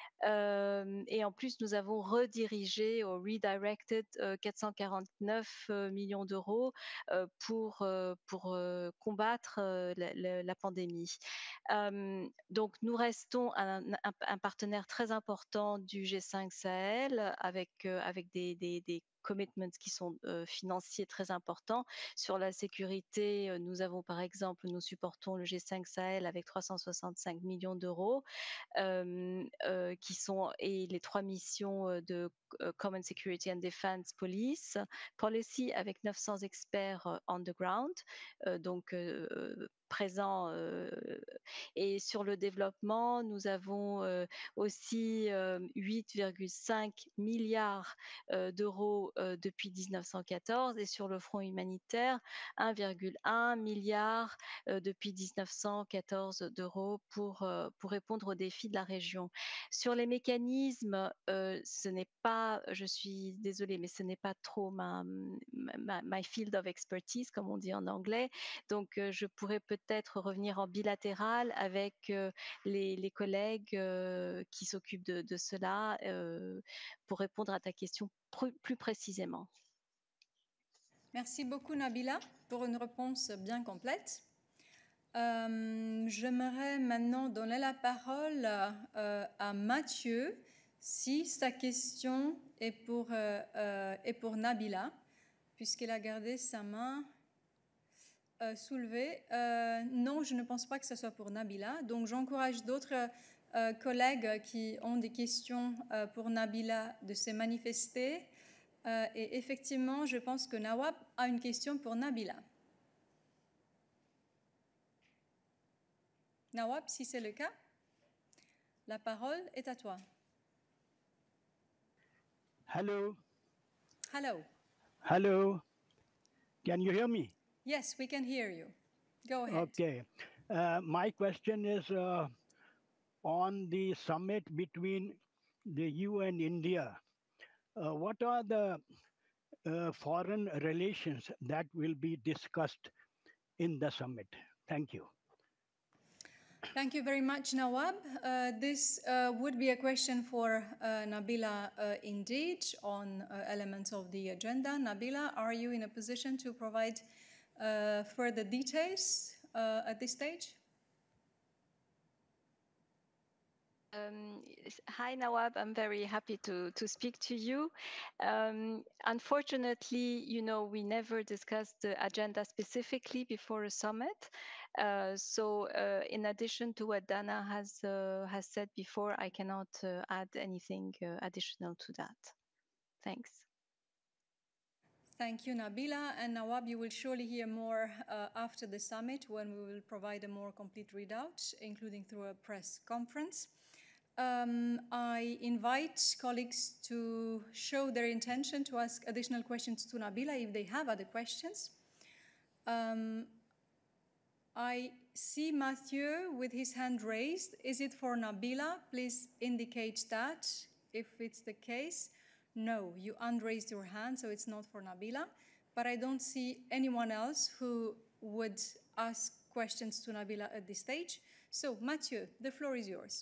N: Euh, et en plus, nous avons redirigé ou redirected euh, quatre cent quarante-neuf euh, millions d'euros euh, pour, euh, pour euh, combattre euh, la, la- la pandémie. Euh, donc, nous restons un, un- un partenaire très important du G cinq Sahel avec, euh, avec des, des, des commitments qui sont euh, financiers très importants. Sur la sécurité, euh, nous avons par exemple, nous supportons le G cinq Sahel avec trois cent soixante-cinq millions d'euros euh, euh, qui sont et les trois missions euh, de euh, Common Security and Defense Police Policy avec neuf cents experts euh, on the ground, euh, donc euh, euh, présents. euh, et sur le développement, nous avons euh, aussi euh, huit virgule cinq milliards euh, d'euros euh, depuis mille neuf cent quatorze et sur le front humanitaire, un virgule un milliard euh, depuis mille neuf cent quatorze d'euros pour, euh, pour répondre aux défis de la région. Sur les mécanismes, euh, ce n'est pas, je suis désolée, mais ce n'est pas trop ma, ma, my field of expertise, comme on dit en anglais. Donc, euh, je pourrais peut-être revenir en bilatéral avec euh, les, les collègues euh, qui s'occupent de, de cela euh, pour répondre à ta question plus, plus précisément.
A: Merci beaucoup, Nabila, pour une réponse bien complète. Euh, J'aimerais maintenant donner la parole euh, à Mathieu, si sa question est pour, euh, euh, est pour Nabila, puisqu'elle a gardé sa main euh, soulevée. Euh, non, je ne pense pas que ce soit pour Nabila. Donc, j'encourage d'autres euh, collègues qui ont des questions euh, pour Nabila de se manifester. Euh, et effectivement, je pense que Nawab a une question pour Nabila. Nawab, si c'est le cas, la parole est à toi.
F: Hello.
A: Hello.
F: Hello. Can you hear me?
A: Yes, we can hear you. Go ahead.
F: Okay. Uh, my question is uh, on the summit between the E U and India. Uh, what are the uh, foreign relations that will be discussed in the summit? Thank you.
A: Thank you very much, Nawab. Uh, this uh, would be a question for uh, Nabila uh, indeed on uh, elements of the agenda. Nabila, are you in a position to provide uh, further details uh, at this stage?
N: Um, hi, Nawab. I'm very happy to, to speak to you. Um, unfortunately, you know, we never discussed the agenda specifically before a summit. Uh, so, uh, in addition to what Dana has uh, has said before, I cannot uh, add anything uh, additional to that. Thanks.
A: Thank you, Nabila. And Nawab, you will surely hear more uh, after the summit when we will provide a more complete readout, including through a press conference. Um, I invite colleagues to show their intention to ask additional questions to Nabila if they have other questions. Um, I see Mathieu with his hand raised. Is it for Nabila? Please indicate that if it's the case. No, you unraised your hand, so it's not for Nabila. But I don't see anyone else who would ask questions to Nabila at this stage. So, Mathieu, the floor is yours.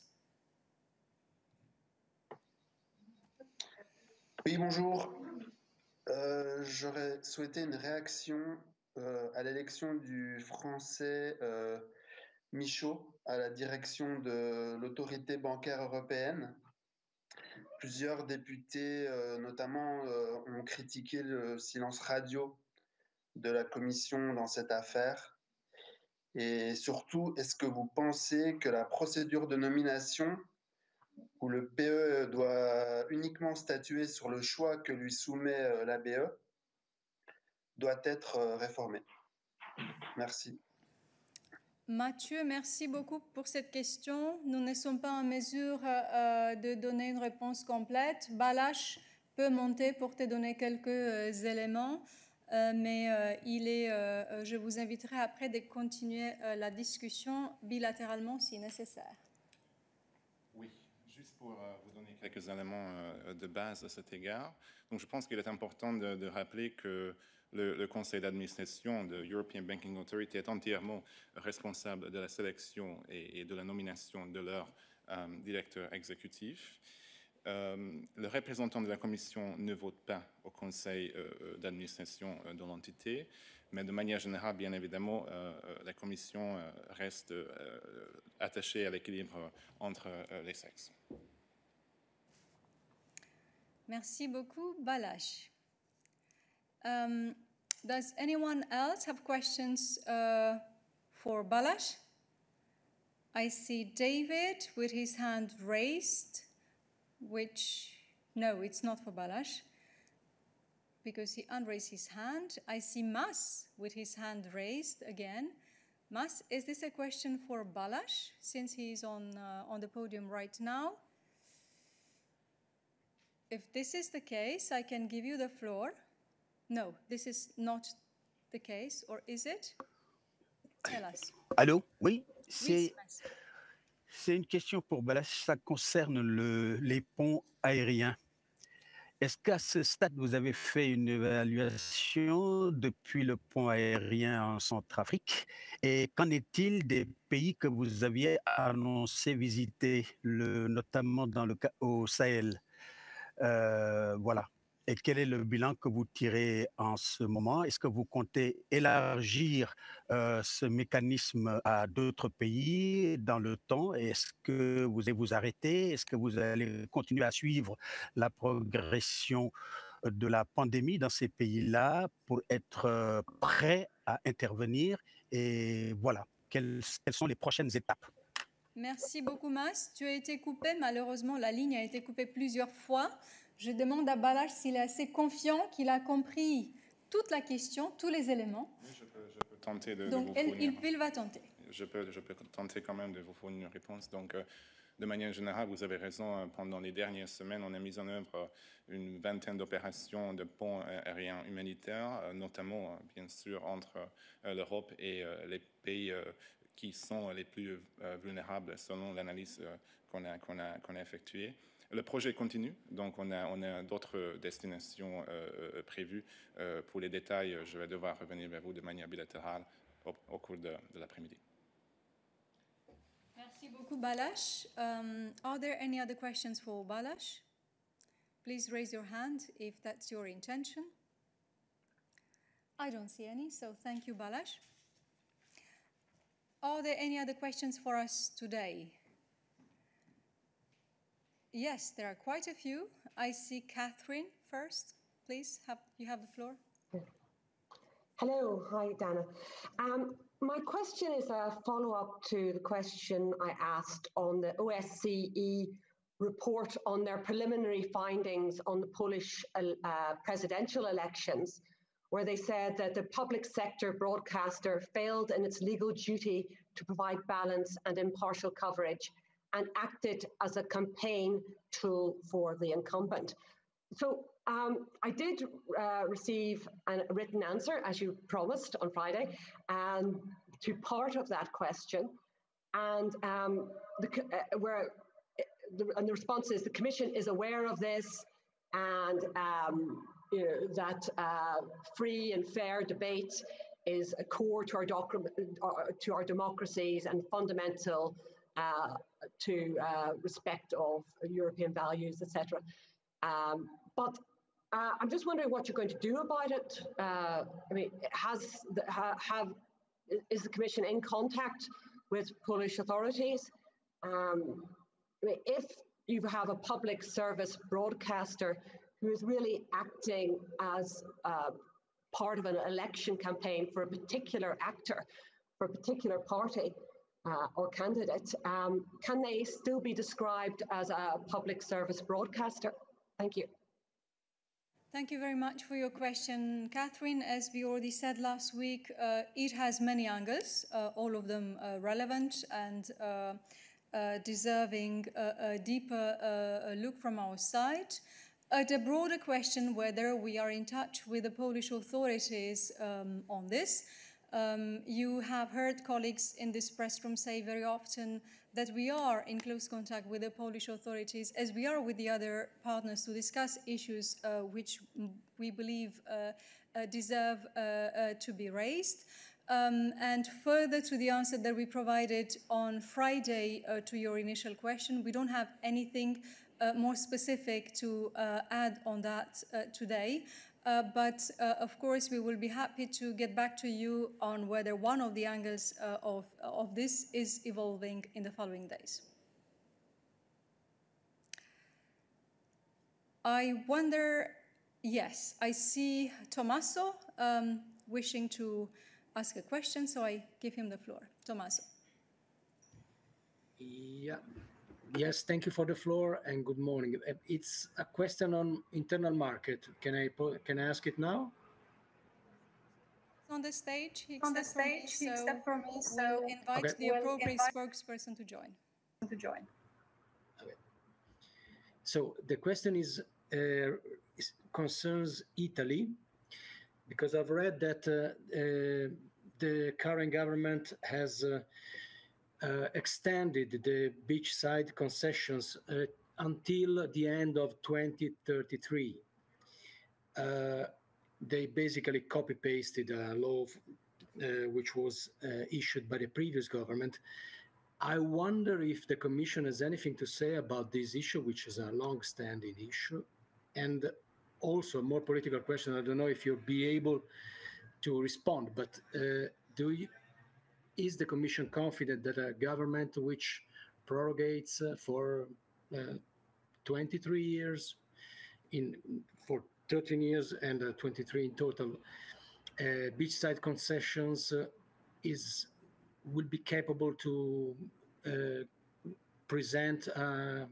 O: Oui, bonjour. Euh, J'aurais souhaité une réaction euh, à l'élection du Français euh, Michaud à la direction de l'autorité bancaire européenne. Plusieurs députés, euh, notamment, euh, ont critiqué le silence radio de la Commission dans cette affaire. Et surtout, est-ce que vous pensez que la procédure de nomination, où le P E doit uniquement statuer sur le choix que lui soumet la B E, doit être réformée? Merci.
A: Mathieu, merci beaucoup pour cette question. Nous ne sommes pas en mesure euh, de donner une réponse complète. Balázs peut monter pour te donner quelques euh, éléments, euh, mais euh, il est, euh, je vous inviterai après de continuer euh, la discussion bilatéralement si nécessaire.
D: Oui, juste pour euh, vous donner quelques éléments euh, de base à cet égard. Donc, je pense qu'il est important de, de rappeler que Le, le conseil d'administration de European Banking Authority est entièrement responsable de la sélection et, et de la nomination de leur euh, directeur exécutif. Euh, le représentant de la Commission ne vote pas au conseil euh, d'administration de l'entité, mais de manière générale, bien évidemment, euh, la Commission euh, reste euh, attachée à l'équilibre entre euh, les sexes.
A: Merci beaucoup, Balázs. Um, does anyone else have questions uh, for Balázs? I see David with his hand raised, which, no, it's not for Balázs, because he unraised his hand. I see Mas with his hand raised again. Mas, is this a question for Balázs, since he is on, uh, on the podium right now? If this is the case, I can give you the floor. No, this is not the case, or is it? Tell us.
F: Allô? Oui, c'est c'est une question pour Balázs. Ça concerne le, les ponts aériens. Est-ce qu'à ce stade, vous avez fait une évaluation depuis le pont aérien en Centrafrique? Et qu'en est-il des pays que vous aviez annoncé visiter, le, notamment dans le cas au Sahel? euh, Voilà. Et quel est le bilan que vous tirez en ce moment? Est-ce que vous comptez élargir euh, ce mécanisme à d'autres pays dans le temps? Est-ce que vous allez vous arrêter? Est-ce que vous allez continuer à suivre la progression de la pandémie dans ces pays-là pour être euh, prêt à intervenir? Et voilà, quelles, quelles sont les prochaines étapes?
A: Merci beaucoup, Mas. Tu as été coupé. Malheureusement, la ligne a été coupée plusieurs fois. Je demande à Balázs s'il est assez confiant, qu'il a compris toute la question, tous les éléments.
D: Oui, je peux, je peux tenter de,
A: Donc,
D: de vous
A: il,
D: fournir.
A: il va tenter.
D: Je peux, je peux tenter quand même de vous fournir une réponse. Donc, euh, de manière générale, vous avez raison. Pendant les dernières semaines, on a mis en œuvre une vingtaine d'opérations de ponts aériens humanitaires, notamment, bien sûr, entre euh, l'Europe et euh, les pays euh, qui sont les plus euh, vulnérables selon l'analyse euh, qu'on a, qu'on a, qu'on a effectuée. Le projet continue, donc on a, on a d'autres destinations euh, prévues. Euh, pour les détails, je vais devoir revenir vers vous de manière bilatérale au, au cours de, de l'après-midi.
A: Merci beaucoup, Balázs. Um, are there any other questions for Balázs? Please raise your hand if that's your intention. I don't see any, so thank you, Balázs. Are there any other questions for us today? Yes, there are quite a few. I see Catherine first. Please, have, you have the floor.
P: Hello, hi, Dana. Um, my question is a follow-up to the question I asked on the O S C E report on their preliminary findings on the Polish uh, presidential elections, where they said that the public sector broadcaster failed in its legal duty to provide balance and impartial coverage and acted as a campaign tool for the incumbent. So Um, I did uh, receive a written answer, as you promised on Friday, and to part of that question. And um, the, uh, where, the, and the response is the Commission is aware of this, and um, you know, that uh, free and fair debate is a core to our, uh, to our democracies and fundamental uh, to uh, respect of European values, et cetera. Um, but uh, I'm just wondering what you're going to do about it. Uh, I mean, has the, ha, have is the Commission in contact with Polish authorities? Um, I mean, if you have a public service broadcaster who is really acting as uh, part of an election campaign for a particular actor, for a particular party uh, or candidate, um, can they still be described as a public service broadcaster? Thank you.
A: Thank you very much for your question, Catherine. As we already said last week, uh, it has many angles, uh, all of them uh, relevant and uh, uh, deserving a, a deeper uh, look from our side. At a broader question whether we are in touch with the Polish authorities um, on this, um, you have heard colleagues in this press room say very often that we are in close contact with the Polish authorities, as we are with the other partners, to discuss issues uh, which we believe uh, uh, deserve uh, uh, to be raised. Um, and further to the answer that we provided on Friday uh, to your initial question, we don't have anything uh, more specific to uh, add on that uh, today. Uh, but uh, of course, we will be happy to get back to you on whether one of the angles uh, of, of this is evolving in the following days. I wonder, yes, I see Tommaso um, wishing to ask a question, so I give him the floor. Tommaso.
Q: Yeah. Yes, thank you for the floor and good morning. It's a question on internal market. Can I can I ask it now?
A: On the stage, he
R: on the stage,
A: he
R: except for me, so
A: we'll invite
Q: okay.
A: the appropriate
R: we'll
A: spokesperson to join.
R: To join.
Q: Okay. So the question is, uh, is concerns Italy, because I've read that uh, uh, the current government has uh, uh, extended the beachside concessions uh, until the end of twenty thirty-three. Uh, they basically copy-pasted a law uh, which was uh, issued by the previous government. I wonder if the Commission has anything to say about this issue, which is a long-standing issue, and also a more political question. I don't know if you'll be able to respond, but uh, do you, is the Commission confident that a government which prorogates uh, for uh, twenty-three years, in for thirteen years and uh, twenty-three in total, uh, beachside concessions uh, is will be capable to uh, present a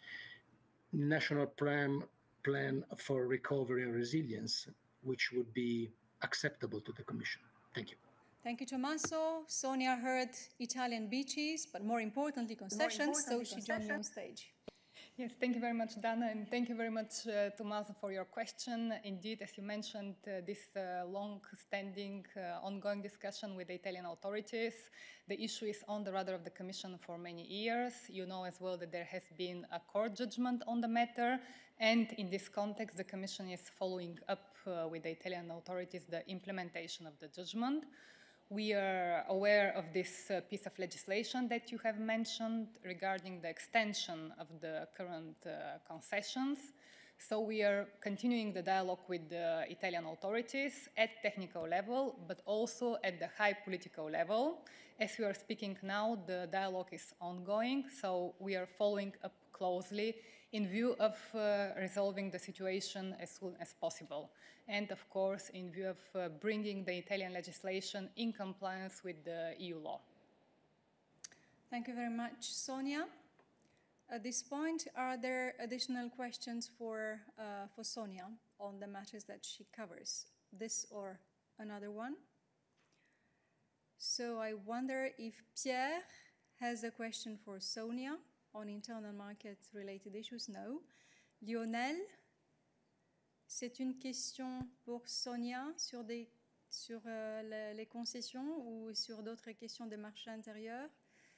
Q: national plan plan for recovery and resilience, which would be acceptable to the Commission? Thank you.
A: Thank you, Tommaso. Sonia heard Italian beaches, but more importantly, concessions,
R: More importantly,
A: so she joined you on stage.
R: Yes, thank you very much, Dana, and thank you very much, uh, Tommaso, for your question. Indeed, as you mentioned, uh, this uh, long-standing, uh, ongoing discussion with the Italian authorities. The issue is on the radar of the Commission for many years. You know as well that there has been a court judgment on the matter, and in this context, the Commission is following up uh, with the Italian authorities the implementation of the judgment. We are aware of this uh, piece of legislation that you have mentioned regarding the extension of the current uh, concessions. So we are continuing the dialogue with the Italian authorities at technical level, but also at the high political level. As we are speaking now, the dialogue is ongoing, so we are following up closely in view of uh, resolving the situation as soon as possible. And of course, in view of uh, bringing the Italian legislation in compliance with the E U law.
A: Thank you very much, Sonia. At this point, are there additional questions for, uh, for Sonia on the matters that she covers, this or another one? So I wonder if Pierre has a question for Sonia on internal market related issues. No. Lionel, C'est une question pour Sonia sur, des, sur euh, les, les concessions ou sur d'autres questions des marchés intérieurs?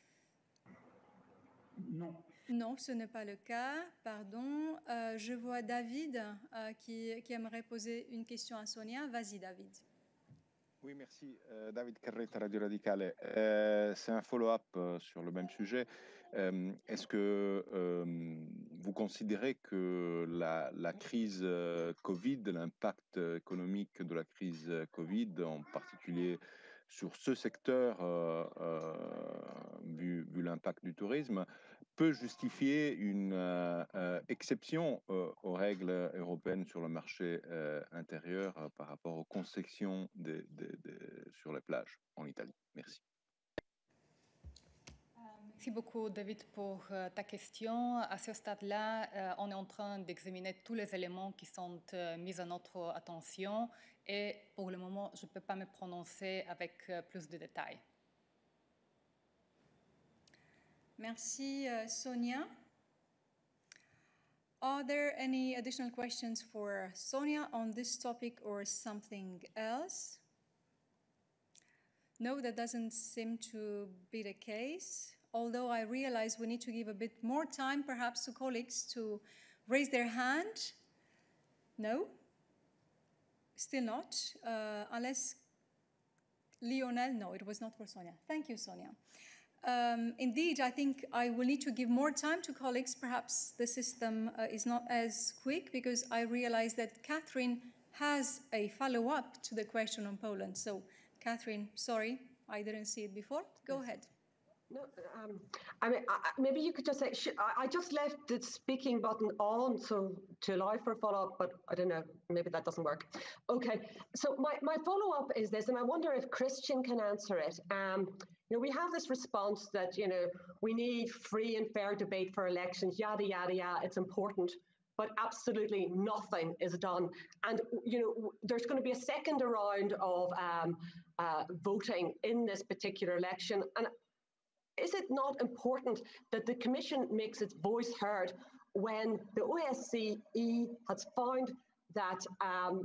L: Non.
A: Non, ce n'est pas le cas, pardon. Euh, je vois David euh, qui, qui aimerait poser une question à Sonia. Vas-y, David.
S: Oui, merci. Euh, David Carretta, Radio Radicale. Euh, c'est un follow-up euh, sur le même sujet. Euh, Est-ce que euh, vous considérez que la, la crise euh, Covid, l'impact économique de la crise Covid, en particulier sur ce secteur, euh, euh, vu, vu l'impact du tourisme, peut justifier une euh, euh, exception euh, aux règles européennes sur le marché euh, intérieur euh, par rapport aux concessions de, de, de, sur les plages en Italie? Merci.
R: Merci beaucoup, David, pour euh, ta question. À ce stade-là, euh, on est en train d'examiner tous les éléments qui sont euh, mis à notre attention et pour le moment, je ne peux pas me prononcer avec euh, plus de détails.
A: Merci, uh, Sonia. Are there any additional questions for Sonia on this topic or something else? No, that doesn't seem to be the case. Although I realize we need to give a bit more time perhaps to colleagues to raise their hand. No? Still not. Uh, unless Lionel, no, it was not for Sonia. Thank you, Sonia. Um, indeed, I think I will need to give more time to colleagues. Perhaps the system uh, is not as quick because I realize that Catherine has a follow-up to the question on Poland. So, Catherine, sorry, I didn't see it before. Go ahead.
P: No, um, I mean, I, maybe you could just say, sh I, I just left the speaking button on so to allow for follow-up, but I don't know, maybe that doesn't work. Okay, so my, my follow-up is this, and I wonder if Christian can answer it. Um, you know, we have this response that, you know, we need free and fair debate for elections, yada, yada, yada, it's important, but absolutely nothing is done. And, you know, there's going to be a second round of um, uh, voting in this particular election. And is it not important that the Commission makes its voice heard when the O S C E has found that um,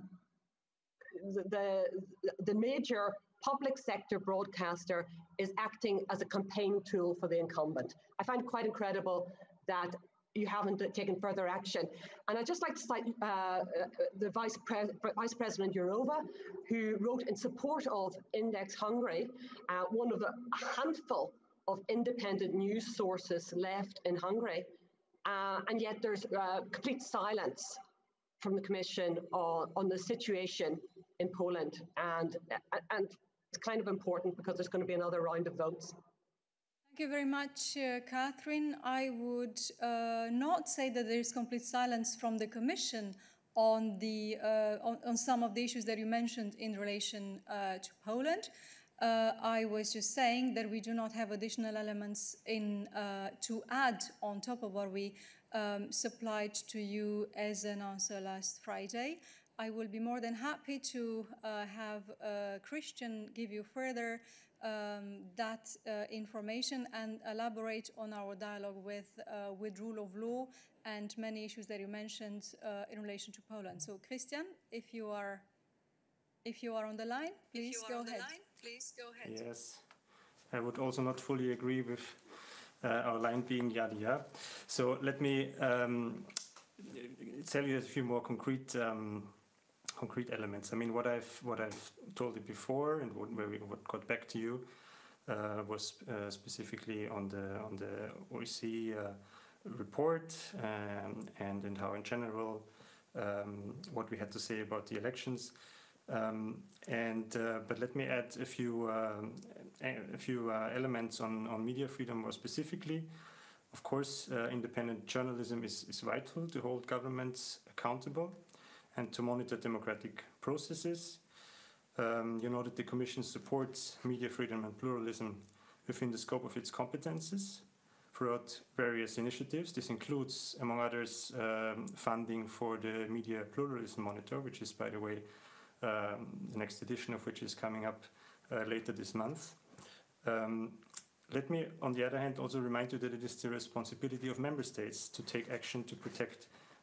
P: the, the major public sector broadcaster is acting as a campaign tool for the incumbent? I find it quite incredible that you haven't taken further action. And I'd just like to cite uh, the Vice, Pre Vice President Jourova, who wrote in support of Index Hungary, uh, one of the handful of independent news sources left in Hungary, uh, and yet there's uh, complete silence from the Commission on, on the situation in Poland, and, and it's kind of important because there's going to be another round of votes.
A: Thank you very much, uh, Catherine. I would uh, not say that there is complete silence from the Commission on, the, uh, on, on some of the issues that you mentioned in relation uh, to Poland. Uh, I was just saying that we do not have additional elements in, uh, to add on top of what we um, supplied to you as an answer last Friday. I will be more than happy to uh, have uh, Christian give you further um, that uh, information and elaborate on our dialogue with, uh, with rule of law and many issues that you mentioned uh, in relation to Poland. So, Christian, if you are, if you are on the line, please go ahead. Please go ahead.
C: Yes, I would also not fully agree with uh, our line being yada yada. So let me um, tell you a few more concrete um, concrete elements. I mean, what I've what I've told you before, and what, where we what got back to you uh, was uh, specifically on the on the O E C uh, report um, and and how in general um, what we had to say about the elections. Um, and uh, but let me add a few um, a few uh, elements on, on media freedom more specifically. Of course, uh, independent journalism is, is vital to hold governments accountable and to monitor democratic processes. Um, you know that the Commission supports media freedom and pluralism within the scope of its competences throughout various initiatives. This includes, among others, um, funding for the Media Pluralism Monitor, which is, by the way, Um, the next edition of which is coming up uh, later this month. Um, let me, on the other hand, also remind you that it is the responsibility of member states to take action to protect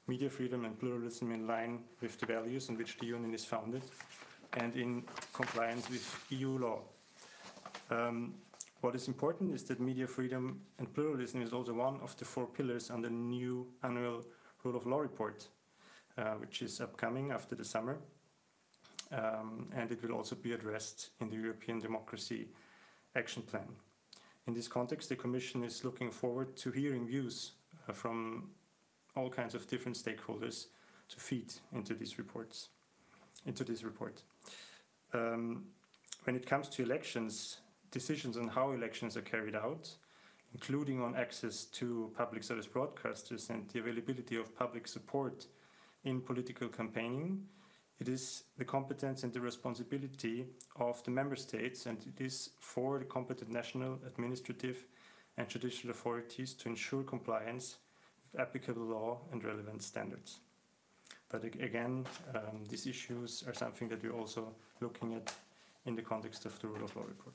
C: media freedom and pluralism in line with the values on which the Union is founded and in compliance with E U law. Um, what is important is that media freedom and pluralism is also one of the four pillars on the new annual Rule of Law report, uh, which is upcoming after the summer. Um, and it will also be addressed in the European Democracy Action Plan. In this context, the Commission is looking forward to hearing views uh, from all kinds of different stakeholders to feed into these reports, into this report. Um, when it comes to elections, decisions on how elections are carried out, including on access to public service broadcasters and the availability of public support in political campaigning, it is the competence and the responsibility of the member states, and it is for the competent national, administrative and judicial authorities to ensure compliance with applicable law and relevant standards. But again, um, these issues are something that we're also looking at in the context of the Rule of Law report.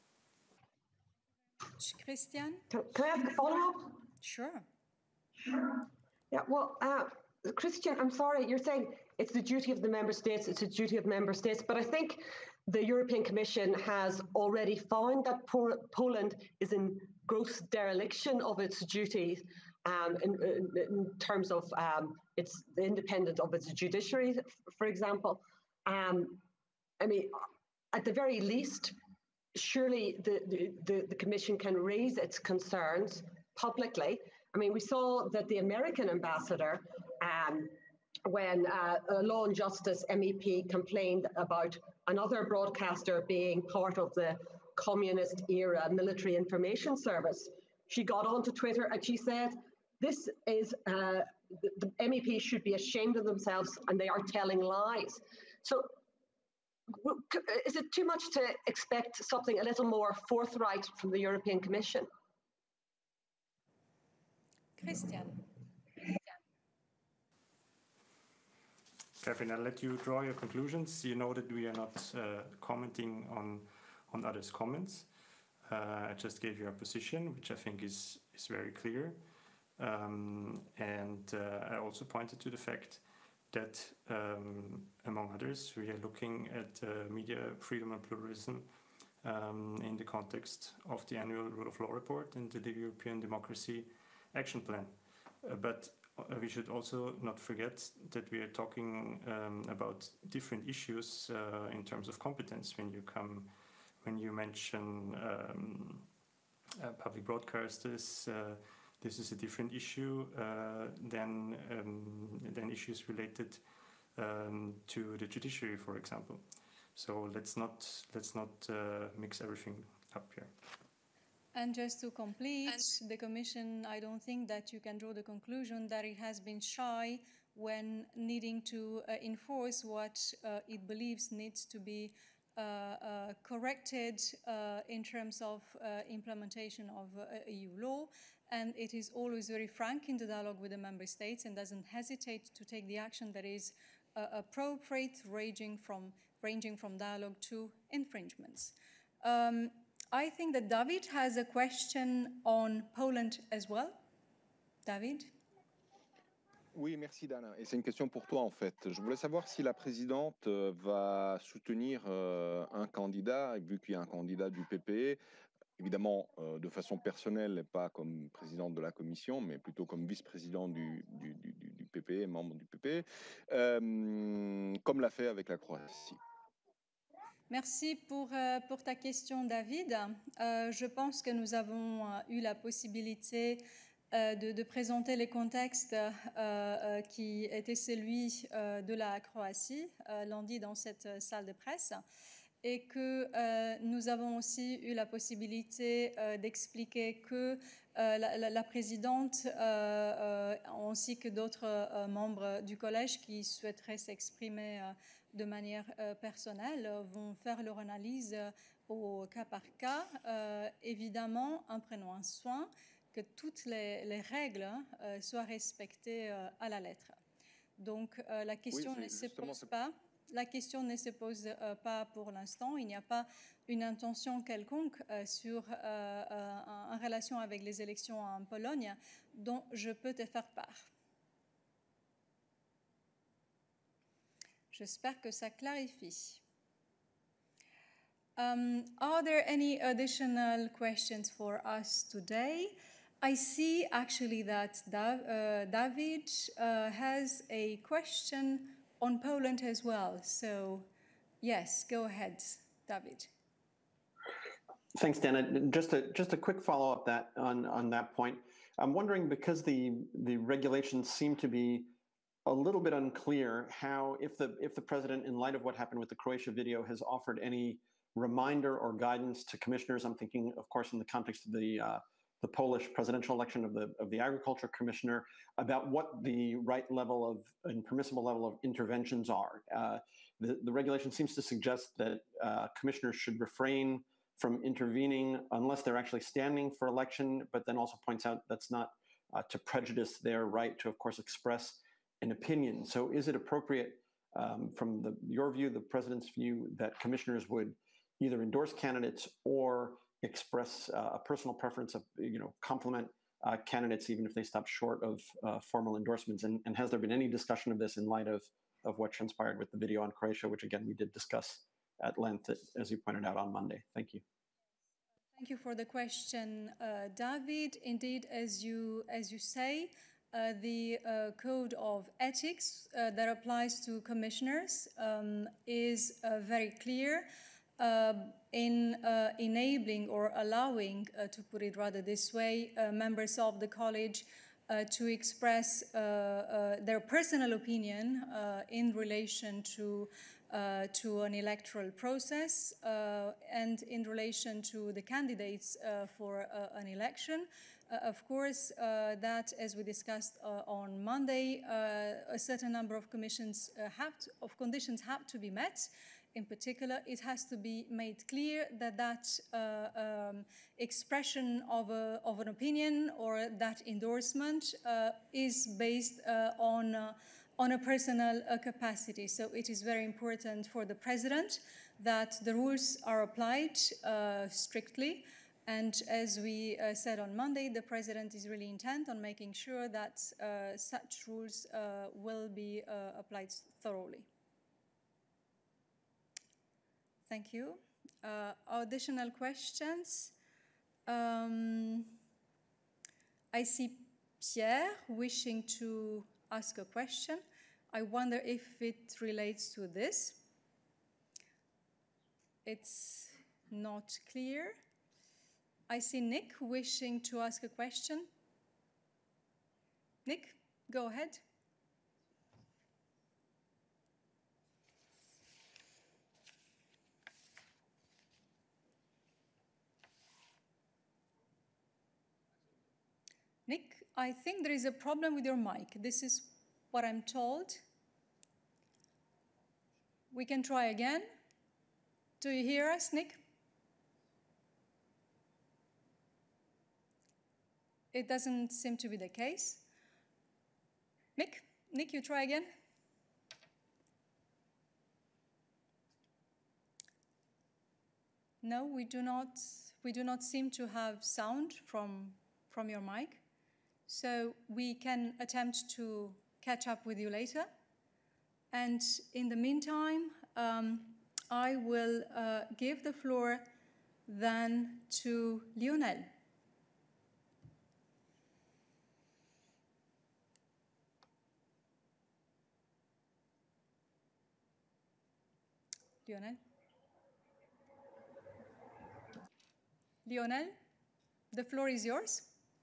A: Christian?
P: Can, can I ask a follow-up?
A: Sure.
P: Yeah, well, uh, Christian, I'm sorry, you're saying it's the duty of the member states, it's the duty of member states, but I think the European Commission has already found that Poland is in gross dereliction of its duties um, in, in, in terms of um, its the independence of its judiciary, for example. Um, I mean, at the very least, surely the, the, the Commission can raise its concerns publicly. I mean, we saw that the American ambassador, um, when uh, a Law and Justice M E P complained about another broadcaster being part of the communist era military information service, she got onto Twitter and she said, this is, uh, the, the M E Ps should be ashamed of themselves and they are telling lies. So is it too much to expect something a little more forthright from the European Commission?
A: Christian.
C: Catherine, I'll let you draw your conclusions. You know that we are not uh, commenting on, on others' comments. Uh, I just gave you our position, which I think is, is very clear. Um, and uh, I also pointed to the fact that, um, among others, we are looking at uh, media freedom and pluralism um, in the context of the annual Rule of Law report and the European Democracy Action Plan. Uh, but uh, we should also not forget that we are talking um, about different issues uh, in terms of competence. When you come, when you mention um, uh, public broadcasters, uh, this is a different issue uh, than um, than issues related um, to the judiciary, for example. So let's not let's not uh, mix everything up here.
A: And just to complete, the Commission, I don't think that you can draw the conclusion that it has been shy when needing to uh, enforce what uh, it believes needs to be uh, uh, corrected uh, in terms of uh, implementation of uh, E U law. And it is always very frank in the dialogue with the member states and doesn't hesitate to take the action that is uh, appropriate, ranging from, ranging from dialogue to infringements. Um, I think that David has a question on Poland as well. David?
S: Oui, merci Dana. Et c'est une question pour toi en fait. Je voulais savoir si la présidente va soutenir euh, un candidat, vu qu'il y a un candidat du P P E, évidemment euh, de façon personnelle et pas comme présidente de la commission, mais plutôt comme vice-président du, du, du, du P P E, membre du P P E, euh, comme l'a fait avec la Croatie.
A: Merci pour, euh, pour ta question, David. Euh, je pense que nous avons euh, eu la possibilité euh, de, de présenter les contextes euh, euh, qui étaient celui euh, de la Croatie euh, lundi dans cette salle de presse, et que euh, nous avons aussi eu la possibilité euh, d'expliquer que euh, la, la, la présidente euh, euh, ainsi que d'autres euh, membres du collège qui souhaiteraient s'exprimer euh, de manière euh, personnelle euh, vont faire leur analyse euh, au cas par cas, euh, évidemment en prenant un soin que toutes les, les règles euh, soient respectées euh, à la lettre. Donc euh, la question oui, ne se pose pas. La question ne se pose euh, pas pour l'instant. Il n'y a pas une intention quelconque euh, sur, euh, euh, en relation avec les élections en Pologne dont je peux te faire part. J'espère que ça clarifie. Um, are there any additional questions for us today? I see actually that Dav uh, David uh, has a question on Poland as well. So yes, go ahead, David.
T: Thanks, Dana. Just a just a quick follow-up that on on that point. I'm wondering, because the the regulations seem to be a little bit unclear, how if the if the president, in light of what happened with the Croatia video, has offered any reminder or guidance to commissioners. I'm thinking, of course, in the context of the uh, the Polish presidential election of the of the agriculture commissioner, about what the right level of and permissible level of interventions are. Uh, the the regulation seems to suggest that uh, commissioners should refrain from intervening unless they're actually standing for election, but then also points out that's not uh, to prejudice their right to, of course, express an opinion. So is it appropriate, um, from the, your view, the president's view, that commissioners would either endorse candidates or express uh, a personal preference of, you know, compliment uh, candidates, even if they stop short of uh, formal endorsements? And, and has there been any discussion of this in light of, of what transpired with the video on Croatia, which again, we did discuss at length, as you pointed out, on Monday? Thank you.
A: Thank you for the question, uh, David. Indeed, as you, as you say, uh, the uh, code of ethics uh, that applies to commissioners um, is uh, very clear uh, in uh, enabling or allowing, uh, to put it rather this way, uh, members of the college uh, to express uh, uh, their personal opinion uh, in relation to Uh, to an electoral process uh, and in relation to the candidates uh, for uh, an election. Uh, of course, uh, that, as we discussed uh, on Monday, uh, a certain number of commissions uh, have to, of conditions have to be met. In particular, it has to be made clear that that uh, um, expression of, a, of an opinion or that endorsement uh, is based uh, on uh, on a personal uh, capacity. So it is very important for the president that the rules are applied uh, strictly. And as we uh, said on Monday, the president is really intent on making sure that uh, such rules uh, will be uh, applied thoroughly. Thank you. Uh, additional questions? Um, I see Pierre wishing to ask a question. I wonder if it relates to this. It's not clear. I see Nick wishing to ask a question. Nick, go ahead. Nick, I think there is a problem with your mic. This is what I'm told. We can try again. Do you hear us, Nick? It doesn't seem to be the case. Nick, Nick, you try again. No, we do not, we do not seem to have sound from, from your mic. So we can attempt to catch up with you later. And in the meantime, um, I will uh, give the floor then to Lionel. Lionel? Lionel, the floor is yours.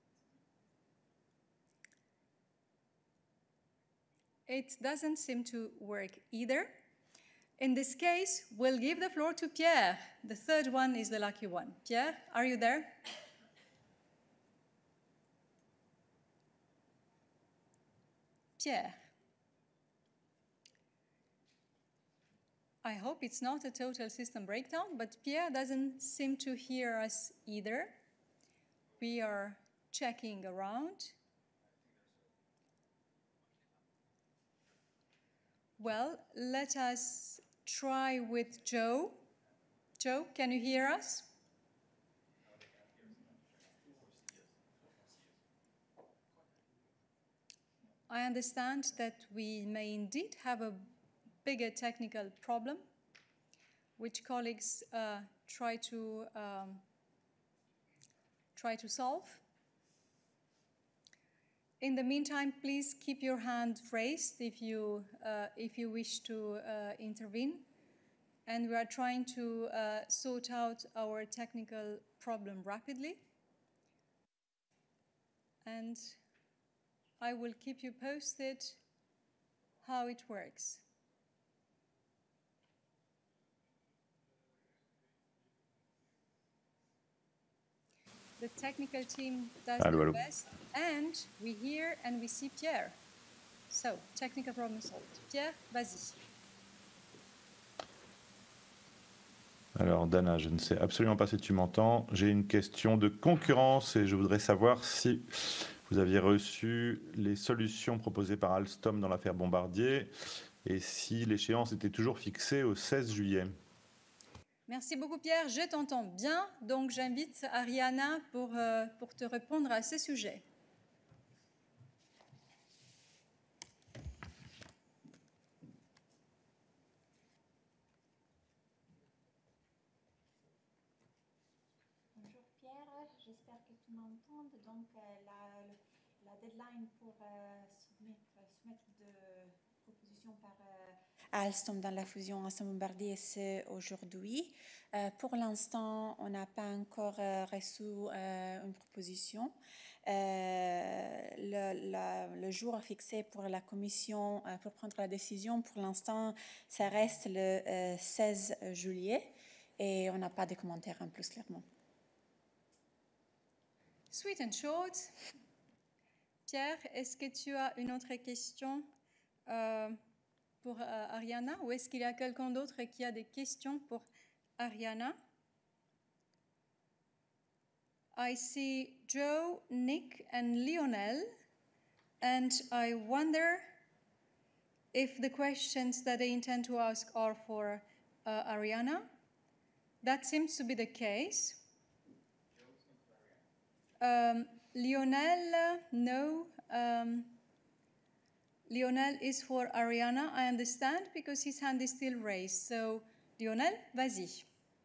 A: It doesn't seem to work either. In this case, we'll give the floor to Pierre. The third one is the lucky one. Pierre, are you there? Pierre. I hope it's not a total system breakdown, but Pierre doesn't seem to hear us either. We are checking around. Well, let us try with Joe. Joe, can you hear us? I understand that we may indeed have a bigger technical problem, which colleagues uh, try to um, try to solve. In the meantime, please keep your hand raised if you uh, if you wish to uh, intervene. And we are trying to uh, sort out our technical problem rapidly. And I will keep you posted how it works. The technical team does
U: Allô,
A: their
U: allô.
A: best, and we hear and we see Pierre. So, technical problem solved. Pierre, vas-y.
U: Alors Dana, je ne sais absolument pas si tu m'entends. J'ai une question de concurrence et je voudrais savoir si vous aviez reçu les solutions proposées par Alstom dans l'affaire Bombardier et si l'échéance était toujours fixée au seize juillet.
A: Merci beaucoup Pierre, je t'entends bien, donc j'invite Ariana pour, euh, pour te répondre à ce sujet.
V: Bonjour Pierre, j'espère que tu m'entends. Donc euh, la, la deadline pour euh, soumettre, soumettre de propositions par euh, Alstom dans la fusion Alstom-Bombardier, c'est aujourd'hui. Euh, pour l'instant, on n'a pas encore euh, reçu euh, une proposition. Euh, le, la, le jour fixé pour la commission euh, pour prendre la décision, pour l'instant, ça reste le euh, seize juillet et on n'a pas de commentaires en plus clairement.
A: Sweet and short. Pierre, est-ce que tu as une autre question euh, pour euh, Ariana ou est-ce qu'il y a quelqu'un d'autre qui a des questions pour Ariana? I see Joe, Nick and Lionel, and I wonder if the questions that they intend to ask are for uh, Ariana. That seems to be the case. Um, Lionel, no. Um, Lionel is for Ariana, I understand, because his hand is still raised. So, Lionel, vas-y.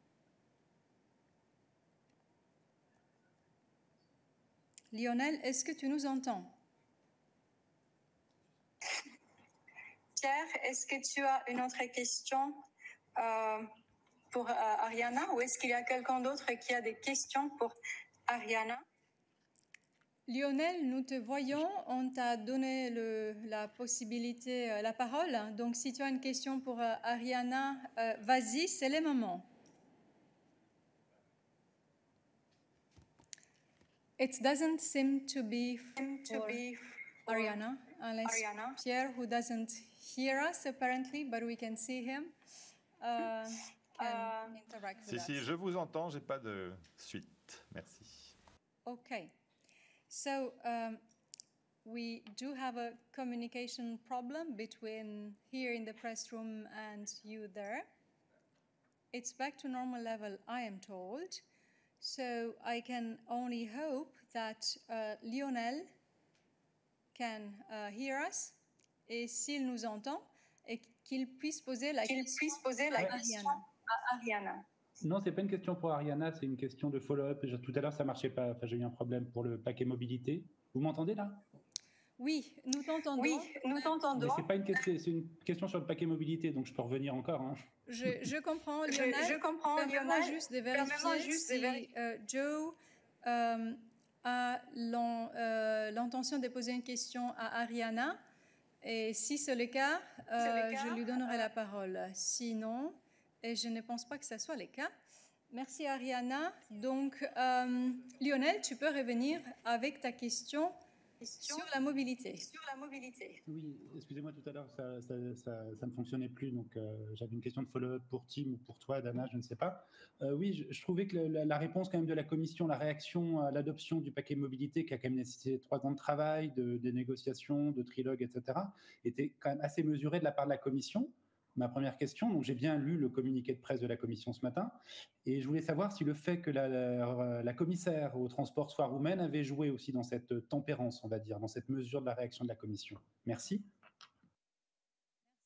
A: Lionel, est-ce que tu nous entends? Pierre, est-ce que tu as une autre question euh, pour euh, Ariana ou est-ce qu'il y a quelqu'un d'autre qui a des questions pour Ariana? Lionel, nous te voyons, on t'a donné le, la possibilité, euh, la parole. Donc, si tu as une question pour euh, Ariana, euh, vas-y, c'est le moment. It doesn't seem to be for Ariana, unless Ariana. Pierre, who doesn't hear us apparently, but we can see him, uh, can uh, interact
U: Si,
A: with
U: si,
A: us.
U: je vous entends, j'ai pas de suite. Merci.
A: Okay. So um, we do have a communication problem between here in the press room and you there. It's back to normal level, I am told. So I can only hope that uh, Lionel can uh, hear us et s'il nous entend et qu'il puisse poser la
L: Qu'il
A: question,
L: puisse poser la
A: à
L: question
A: Ariana.
L: à Ariana. Non, c'est pas une question pour Ariana, c'est une question de follow-up. Tout à l'heure, ça marchait pas. Enfin, j'ai eu un problème pour le paquet mobilité. Vous m'entendez là?
A: Oui, nous t'entendons.
L: Oui, nous t'entendons. Mais c'est pas une question, c'est une question sur le paquet mobilité, donc je peux revenir encore. Hein.
A: Je, je comprends,
L: Je-
A: Lionel.
L: je comprends,
A: Permets-moi
L: Lionel.
A: juste de
L: Permets-moi
A: vérifier
L: juste de
A: si
L: véri-
A: euh, Joe euh, a l'en- euh, l'intention de poser une question à Ariana. Et si c'est le cas, euh,
L: C'est le cas,
A: je lui donnerai la parole. Sinon, et je ne pense pas que ce soit le cas. Merci Ariana. Donc, euh, Lionel, tu peux revenir avec ta question
L: Question
A: sur la mobilité.
L: Sur la mobilité. Oui, excusez-moi, tout à l'heure, ça, ça, ça, ça ne fonctionnait plus. Donc, euh, j'avais une question de follow-up pour Tim ou pour toi, Dana, je ne sais pas. Euh, oui, je, je trouvais que le- la, la réponse quand même de la Commission, la réaction à l'adoption du paquet mobilité, qui a quand même nécessité trois ans de travail, de, des négociations, de trilogue, et cetera, était quand même assez mesurée de la part de la Commission. Ma première question, donc j'ai bien lu le communiqué de presse de la Commission ce matin, et je voulais savoir si le fait que la, la, la commissaire au transport soit roumaine avait joué aussi dans cette tempérance, on va dire, dans cette mesure de la réaction de la Commission. Merci.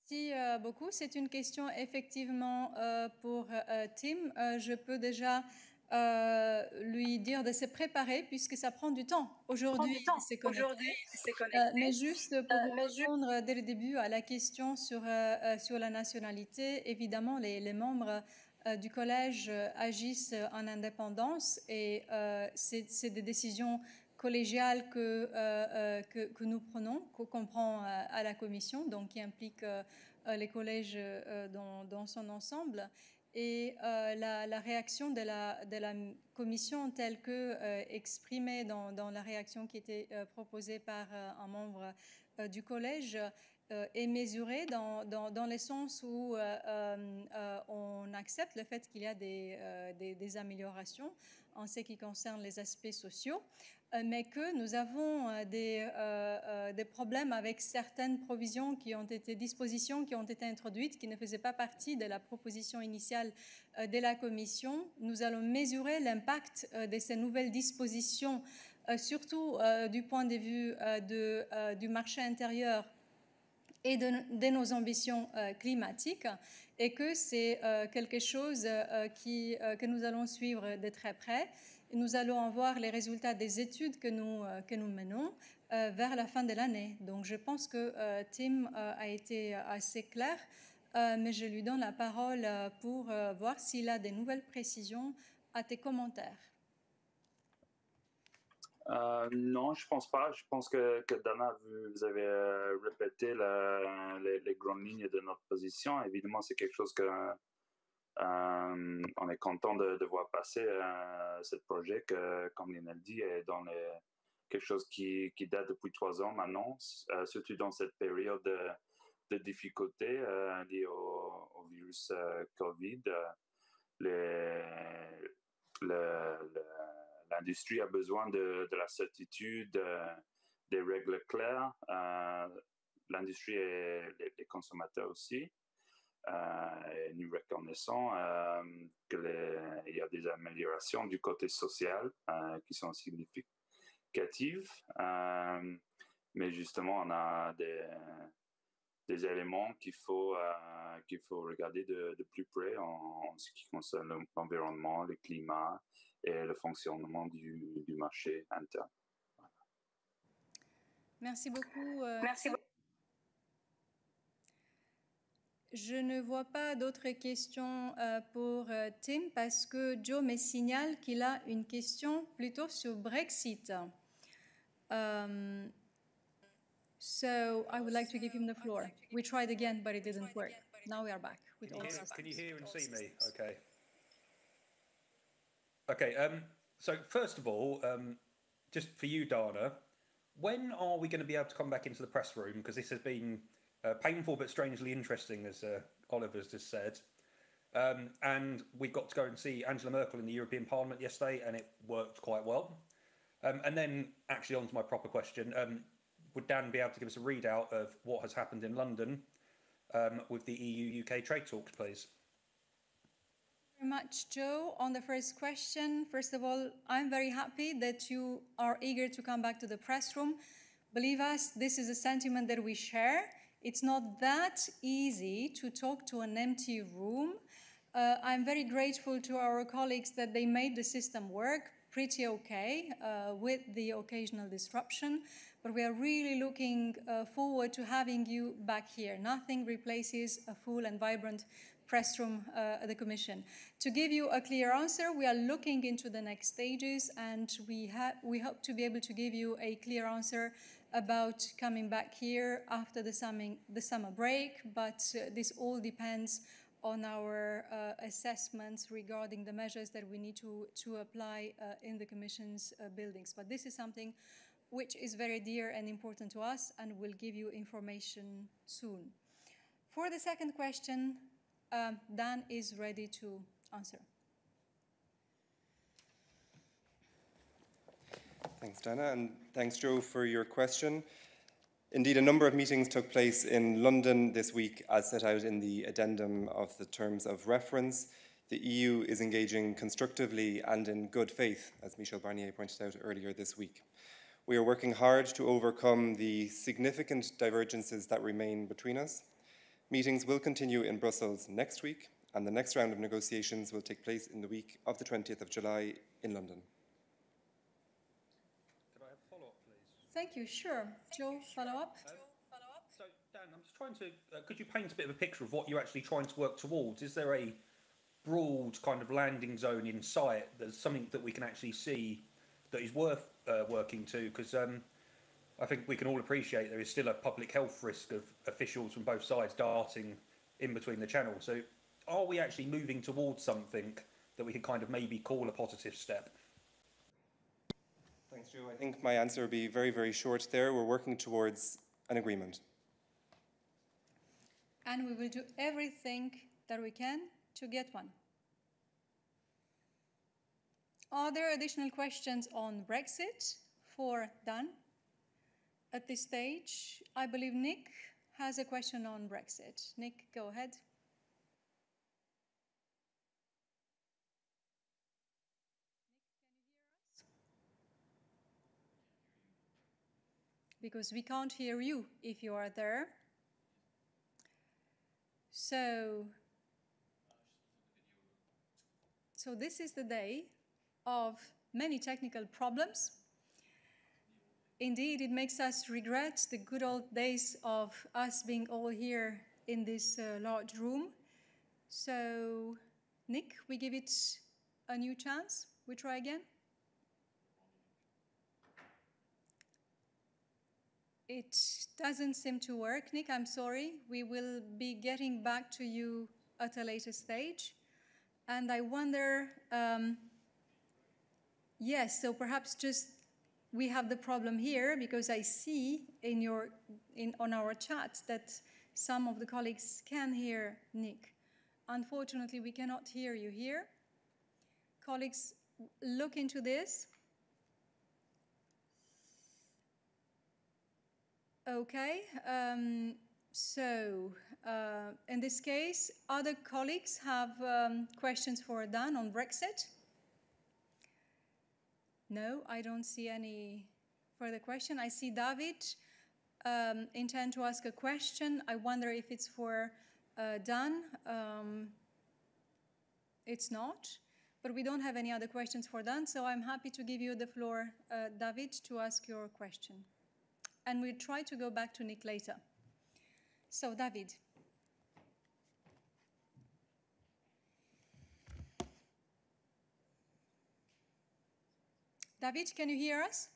A: Merci euh, beaucoup. C'est une question effectivement euh, pour euh, Tim. Euh, je peux déjà euh, lui dire de se préparer puisque ça prend du temps. Aujourd'hui, c'est connecté. Euh, mais juste pour euh, répondre dès le début à la question sur, euh, sur la nationalité, évidemment, les, les membres euh, du collège euh, agissent en indépendance et euh, c'est des décisions collégiale que, euh, euh, que, que nous prenons, qu'on prend à, à la commission, donc qui implique euh, les collèges euh, dans, dans son ensemble. Et euh, la, la réaction de la, de la commission telle que euh, exprimée dans, dans la réaction qui était euh, proposée par euh, un membre euh, du collège euh, est mesurée dans, dans, dans le sens où euh, euh, on accepte le fait qu'il y a des, euh, des, des améliorations en ce qui concerne les aspects sociaux, mais que nous avons des, euh, des problèmes avec certaines provisions qui ont été, dispositions qui ont été introduites, qui ne faisaient pas partie de la proposition initiale de la Commission. Nous allons mesurer l'impact de ces nouvelles dispositions, surtout du point de vue de, du marché intérieur et de, de nos ambitions euh, climatiques, et que c'est euh, quelque chose euh, qui, euh, que nous allons suivre de très près. Nous allons avoir les résultats des études que nous, euh, que nous menons euh, vers la fin de l'année. Donc je pense que euh, Tim euh, a été assez clair, euh, mais je lui donne la parole pour euh, voir s'il a des nouvelles précisions à tes commentaires.
M: Euh, non, je pense pas. Je pense que, que Dana, vous, vous avez euh, répété la, les, les grandes lignes de notre position. Évidemment, c'est quelque chose que euh, on est content de, de voir passer euh, ce projet que, comme Lionel dit, est dans les, quelque chose qui, qui date depuis trois ans maintenant, euh, surtout dans cette période de, de difficultés euh, liées au, au virus euh, Covid. Les, le, le, L'industrie a besoin de, de la certitude, euh, des règles claires. Euh, L'industrie et les, les consommateurs aussi. Euh, et nous reconnaissons euh, qu'il y a des améliorations du côté social euh, qui sont significatives. Euh, mais justement, on a des, des éléments qu'il faut, euh, qu'il faut regarder de, de plus près en, en ce qui concerne l'environnement, le climat et le fonctionnement du, du marché interne. Voilà.
A: Merci beaucoup. Euh,
V: Merci beaucoup.
A: Je ne vois pas d'autres questions euh, pour euh, Tim parce que Joe me signale qu'il a une question plutôt sur Brexit. Um, so I would like to give him the floor. We tried again, but it didn't work. Now we are back with all systems.
B: Can you hear and see me? Okay. Okay, um, so first of all, um, just for you, Dana, when are we going to be able to come back into the press room? Because this has been uh, painful but strangely interesting, as uh, Oliver's just said. Um, and we got to go and see Angela Merkel in the European Parliament yesterday, and it worked quite well. Um, and then, actually, on to my proper question, um, would Dan be able to give us a readout of what has happened in London um, with the E U U K trade talks, please?
A: Very much, Joe. On the first question, first of all, I'm very happy that you are eager to come back to the press room. Believe us, this is a sentiment that we share. It's not that easy to talk to an empty room. Uh, I'm very grateful to our colleagues that they made the system work pretty okay uh, with the occasional disruption, but we are really looking uh, forward to having you back here. Nothing replaces a full and vibrant press room uh, at the Commission. To give you a clear answer, we are looking into the next stages, and we, we hope to be able to give you a clear answer about coming back here after the summer, the summer break, but uh, this all depends on our uh, assessments regarding the measures that we need to, to apply uh, in the Commission's uh, buildings. But this is something which is very dear and important to us, and we'll give you information soon. For the second question, Um, Dan is ready to answer.
E: Thanks, Dana, and thanks, Joe, for your question. Indeed, a number of meetings took place in London this week, as set out in the addendum of the terms of reference. The E U is engaging constructively and in good faith, as Michel Barnier pointed out earlier this week. We are working hard to overcome the significant divergences that remain between us. Meetings will continue in Brussels next week, and the next round of negotiations will take place in the week of the twentieth of July in London.
B: Could I have a follow-up, please?
A: Thank you. Sure. Joe, follow up?
B: Um, so, Dan, I'm just trying to, uh, could you paint a bit of a picture of what you're actually trying to work towards? Is there a broad kind of landing zone in sight? There's something that we can actually see that is worth uh, working to? Because um, I think we can all appreciate there is still a public health risk of officials from both sides darting in between the channels. So are we actually moving towards something that we can kind of maybe call a positive step?
E: Thanks, Joe. I think my answer will be very, very short there. We're working towards an agreement.
A: And we will do everything that we can to get one. Are there additional questions on Brexit for Dan? At this stage, I believe Nick has a question on Brexit. Nick, go ahead. Because we can't hear you if you are there. So, so this is the day of many technical problems. Indeed, it makes us regret the good old days of us being all here in this uh, large room. So, Nick, we give it a new chance. We try again. It doesn't seem to work, Nick. I'm sorry. We will be getting back to you at a later stage. And I wonder, um, yes, so perhaps just we have the problem here because I see in your, in, on our chat that some of the colleagues can hear Nick. Unfortunately, we cannot hear you here. Colleagues, look into this. Okay, um, so uh, in this case, other colleagues have um, questions for Dan on Brexit? No, I don't see any further question. I see David um, intend to ask a question. I wonder if it's for uh, Dan. Um, it's not, but we don't have any other questions for Dan, so I'm happy to give you the floor, uh, David, to ask your question. And we'll try to go back to Nick later. So, David. David, can you hear us?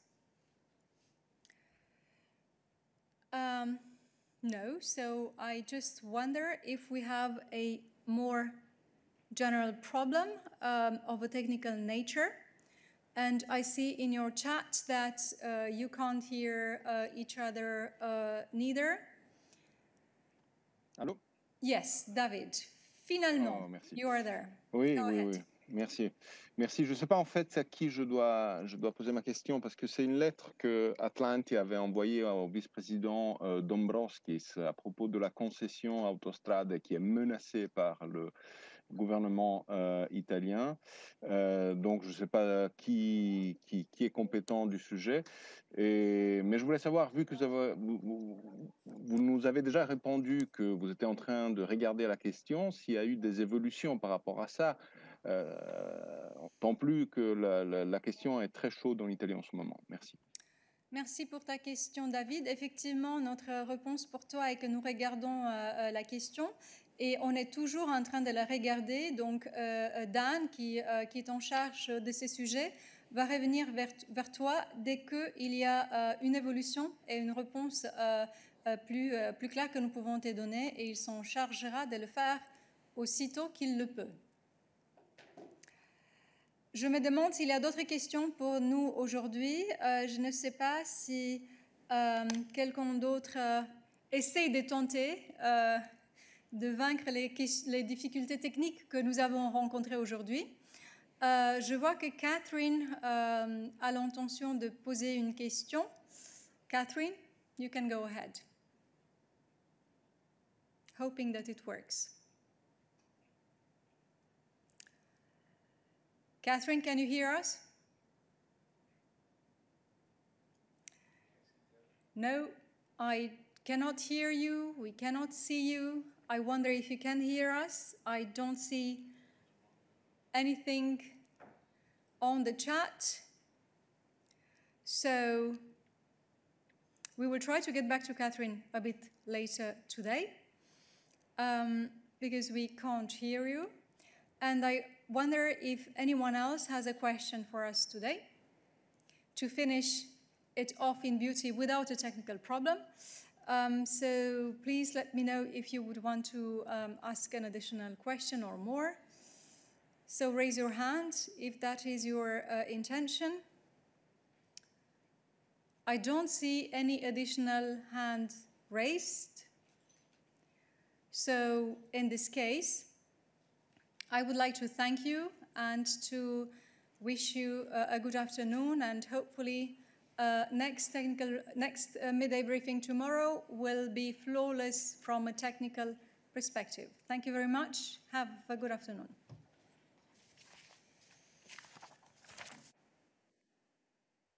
A: Um, no, so I just wonder if we have a more general problem um, of a technical nature. And I see in your chat that uh, you can't hear uh, each other uh, neither.
S: Allô?
A: Yes, David. Finalement,
S: oh,
A: you are there.
S: Oui,
A: Go
S: oui,
A: ahead.
S: oui. Merci. Merci. Je ne sais pas en fait à qui je dois, je dois poser ma question parce que c'est une lettre que Atlanti avait envoyée au vice-président euh, Dombrovskis à propos de la concession Autostrade qui est menacée par le gouvernement euh, italien. Euh, donc, je ne sais pas qui, qui, qui est compétent du sujet. Et, mais je voulais savoir, vu que vous, avez, vous, vous, vous nous avez déjà répondu que vous étiez en train de regarder la question, s'il y a eu des évolutions par rapport à ça, euh, tant plus que la, la, la question est très chaude en Italie en ce moment. Merci.
A: Merci pour ta question, David. Effectivement, notre réponse pour toi est que nous regardons euh, la question et on est toujours en train de la regarder. Donc, euh, Dan, qui, euh, qui est en charge de ces sujets, va revenir vers, vers toi dès qu'il y a euh, une évolution et une réponse euh, euh, plus, euh, plus claire que nous pouvons te donner, et il s'en chargera de le faire aussitôt qu'il le peut. Je me demande s'il y a d'autres questions pour nous aujourd'hui. Euh, je ne sais pas si euh, quelqu'un d'autre euh, essaie de tenter euh, de vaincre les, les difficultés techniques que nous avons rencontrées aujourd'hui. Euh, je vois que Catherine euh, a l'intention de poser une question. Catherine, you can go ahead. Hoping that it works. Catherine, can you hear us? No, I cannot hear you. We cannot see you. I wonder if you can hear us. I don't see anything on the chat. So we will try to get back to Catherine a bit later today um, because we can't hear you. And I wonder if anyone else has a question for us today to finish it off in beauty without a technical problem. Um, so please let me know if you would want to um, ask an additional question or more. So raise your hand if that is your uh, intention. I don't see any additional hand raised. So in this case, I would like to thank you and to wish you a, a good afternoon, and hopefully uh, next technical next uh, midday briefing tomorrow will be flawless from a technical perspective. Thank you very much. Have a good afternoon.